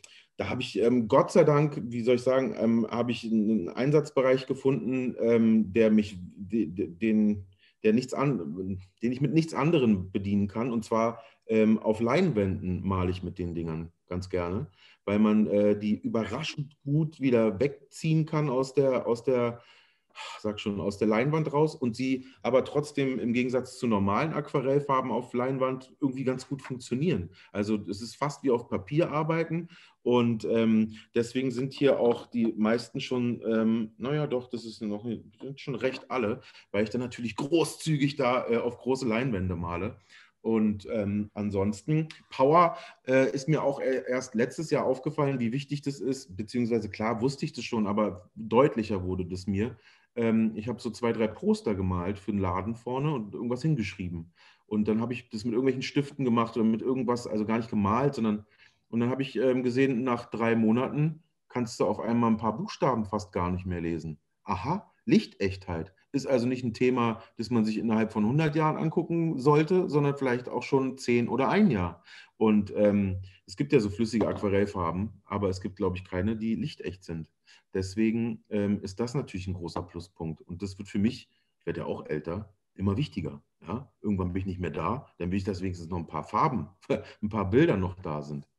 da habe ich ähm, Gott sei Dank, wie soll ich sagen, ähm, habe ich einen Einsatzbereich gefunden, ähm, der mich, de, de, den, der nichts an, den ich mit nichts anderem bedienen kann. Und zwar ähm, auf Leinwänden male ich mit den Dingern ganz gerne, weil man äh, die überraschend gut wieder wegziehen kann aus der, aus der sag schon, aus der Leinwand raus und sie aber trotzdem im Gegensatz zu normalen Aquarellfarben auf Leinwand irgendwie ganz gut funktionieren. Also es ist fast wie auf Papier arbeiten und ähm, deswegen sind hier auch die meisten schon, ähm, naja doch, das ist noch, sind schon recht alle, weil ich dann natürlich großzügig da äh, auf große Leinwände male. Und ähm, ansonsten, Power äh, ist mir auch erst letztes Jahr aufgefallen, wie wichtig das ist, beziehungsweise klar wusste ich das schon, aber deutlicher wurde das mir. Ähm, ich habe so zwei, drei Poster gemalt für den Laden vorne und irgendwas hingeschrieben. Und dann habe ich das mit irgendwelchen Stiften gemacht oder mit irgendwas, also gar nicht gemalt, sondern und dann habe ich ähm, gesehen, nach drei Monaten kannst du auf einmal ein paar Buchstaben fast gar nicht mehr lesen. Aha, Lichtechtheit ist also nicht ein Thema, das man sich innerhalb von hundert Jahren angucken sollte, sondern vielleicht auch schon zehn oder ein Jahr. Und ähm, es gibt ja so flüssige Aquarellfarben, aber es gibt, glaube ich, keine, die lichtecht sind. Deswegen ähm, ist das natürlich ein großer Pluspunkt. Und das wird für mich, ich werde ja auch älter, immer wichtiger. Ja? Irgendwann bin ich nicht mehr da, dann will ich, dass wenigstens noch ein paar Farben, ein paar Bilder noch da sind.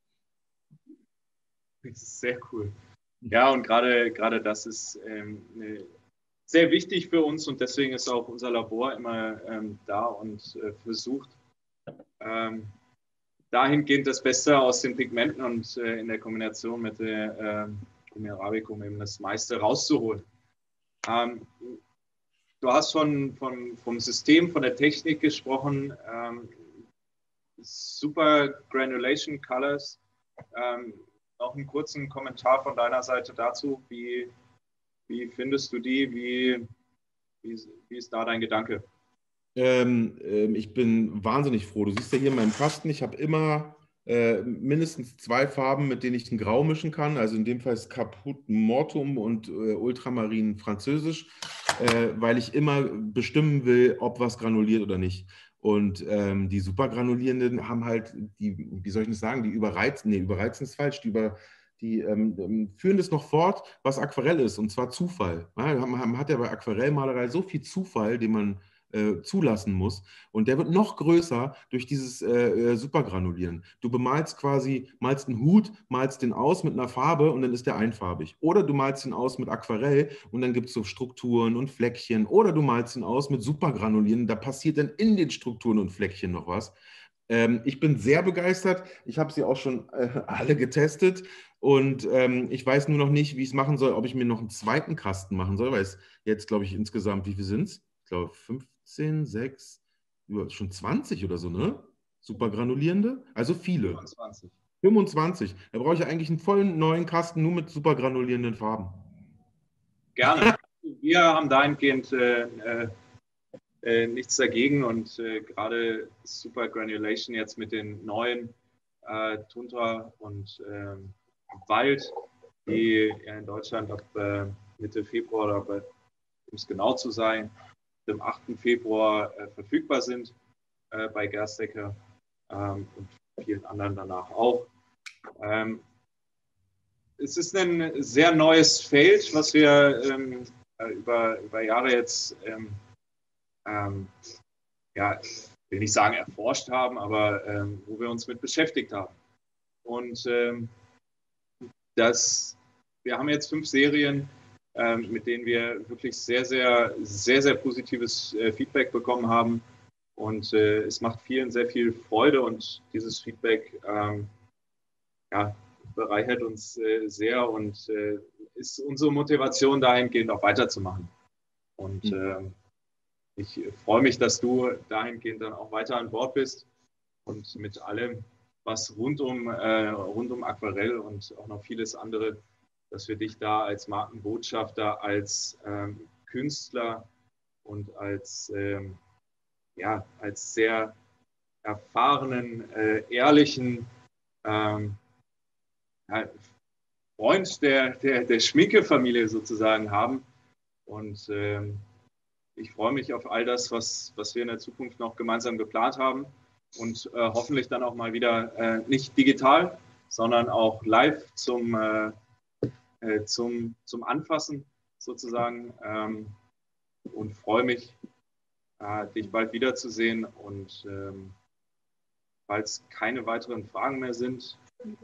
Das ist sehr cool. Ja, und gerade, gerade das ist ähm, sehr wichtig für uns und deswegen ist auch unser Labor immer ähm, da und äh, versucht, ähm, dahingehend das Beste aus den Pigmenten und äh, in der Kombination mit der äh, Arabicum eben das meiste rauszuholen. Ähm, du hast von, von, vom System, von der Technik gesprochen. Ähm, super Granulation Colors. Ähm, noch einen kurzen Kommentar von deiner Seite dazu. Wie, wie findest du die? Wie, wie, wie ist da dein Gedanke? Ähm, ähm, ich bin wahnsinnig froh. Du siehst ja hier in meinem Kasten, ich habe immer äh, mindestens zwei Farben, mit denen ich ein Grau mischen kann. Also in dem Fall ist Caput Mortuum und äh, Ultramarin Französisch, äh, weil ich immer bestimmen will, ob was granuliert oder nicht. Und ähm, die Supergranulierenden haben halt, die, wie soll ich das sagen, die überreizen, nee, überreizen ist falsch, die über, die ähm, führen das noch fort, was Aquarell ist, und zwar Zufall. Ja, man, man hat ja bei Aquarellmalerei so viel Zufall, den man äh, zulassen muss. Und der wird noch größer durch dieses äh, Supergranulieren. Du bemalst quasi, malst einen Hut, malst den aus mit einer Farbe und dann ist der einfarbig. Oder du malst ihn aus mit Aquarell und dann gibt es so Strukturen und Fleckchen. Oder du malst ihn aus mit Supergranulieren, da passiert dann in den Strukturen und Fleckchen noch was. Ähm, ich bin sehr begeistert. Ich habe sie auch schon äh, alle getestet und ähm, ich weiß nur noch nicht, wie ich es machen soll, ob ich mir noch einen zweiten Kasten machen soll, weil es jetzt, glaube ich, insgesamt, wie viel sind es? Ich glaube, fünfzehn, sechs, schon zwanzig oder so, ne? Supergranulierende, also viele. fünfundzwanzig. fünfundzwanzig. Da brauche ich eigentlich einen vollen neuen Kasten nur mit supergranulierenden Farben. Gerne. Wir haben dahingehend äh, äh, äh, nichts dagegen und äh, gerade Super Granulation jetzt mit den neuen äh, Tundra und äh, Wald, die ja in Deutschland ab äh, Mitte Februar, oder um es genau zu sein, dem achten Februar äh, verfügbar sind äh, bei Gerstecker ähm, und vielen anderen danach auch. Ähm, es ist ein sehr neues Feld, was wir ähm, über, über Jahre jetzt ähm, ähm, ja, ich will nicht sagen erforscht haben, aber ähm, wo wir uns mit beschäftigt haben. Und ähm, das, wir haben jetzt fünf Serien, ähm, mit denen wir wirklich sehr, sehr, sehr, sehr positives äh, Feedback bekommen haben. Und äh, es macht vielen sehr viel Freude und dieses Feedback ähm, ja, bereichert uns äh, sehr und äh, ist unsere Motivation dahingehend auch weiterzumachen. Und äh, ich freue mich, dass du dahingehend dann auch weiter an Bord bist und mit allem, was rund um, äh, rund um Aquarell und auch noch vieles andere, dass wir dich da als Markenbotschafter, als ähm, Künstler und als, ähm, ja, als sehr erfahrenen, äh, ehrlichen ähm, ja, Freund der, der, der Schminkefamilie sozusagen haben. Und ähm, ich freue mich auf all das, was, was wir in der Zukunft noch gemeinsam geplant haben und äh, hoffentlich dann auch mal wieder äh, nicht digital, sondern auch live zum, äh, äh, zum, zum Anfassen sozusagen ähm, und freue mich, äh, dich bald wiederzusehen und ähm, falls keine weiteren Fragen mehr sind,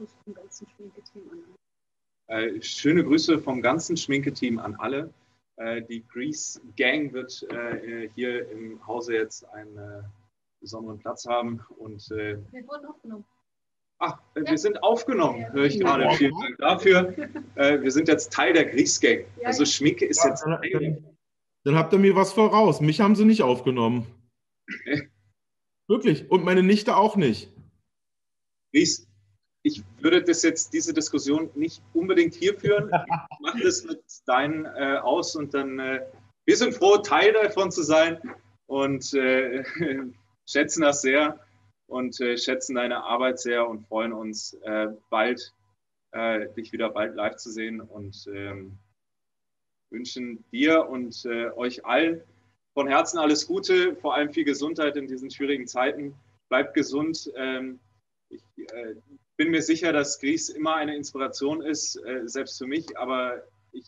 äh, schöne Grüße vom ganzen Schminke-Team an alle. Äh, die Grease Gang wird äh, hier im Hause jetzt einen äh, besonderen Platz haben. Und, äh, wir wurden aufgenommen. Ach, äh, wir sind aufgenommen, höre ich gerade. Vielen Dank dafür. Äh, wir sind jetzt Teil der Grease Gang. Also Schminke ist jetzt Teil der. Dann habt ihr mir was voraus. Mich haben sie nicht aufgenommen. Wirklich. Und meine Nichte auch nicht. Grease, ich würde das jetzt, diese Diskussion nicht unbedingt hier führen. Ich mache das mit deinen äh, aus und dann, äh, wir sind froh, Teil davon zu sein und äh, schätzen das sehr und äh, schätzen deine Arbeit sehr und freuen uns äh, bald, äh, dich wieder bald live zu sehen und ähm, wünschen dir und äh, euch allen von Herzen alles Gute, vor allem viel Gesundheit in diesen schwierigen Zeiten. Bleibt gesund. Ähm, ich, äh, bin mir sicher, dass Grease immer eine Inspiration ist, äh, selbst für mich, aber ich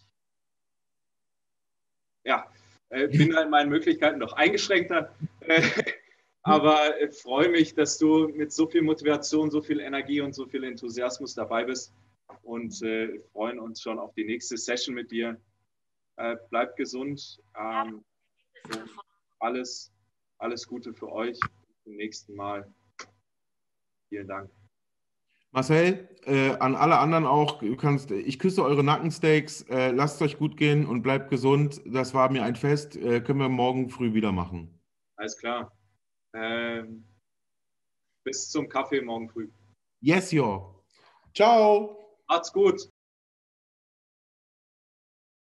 ja, äh, bin da in meinen Möglichkeiten doch eingeschränkter. Äh, aber äh, freue mich, dass du mit so viel Motivation, so viel Energie und so viel Enthusiasmus dabei bist und äh, freuen uns schon auf die nächste Session mit dir. Äh, bleibt gesund. Ähm, alles, alles Gute für euch. Bis zum nächsten Mal. Vielen Dank. Marcel, äh, an alle anderen auch, du kannst, ich küsse eure Nackensteaks, äh, lasst es euch gut gehen und bleibt gesund. Das war mir ein Fest, äh, können wir morgen früh wieder machen. Alles klar. Ähm, bis zum Kaffee morgen früh. Yes, yo. Ciao. Macht's gut.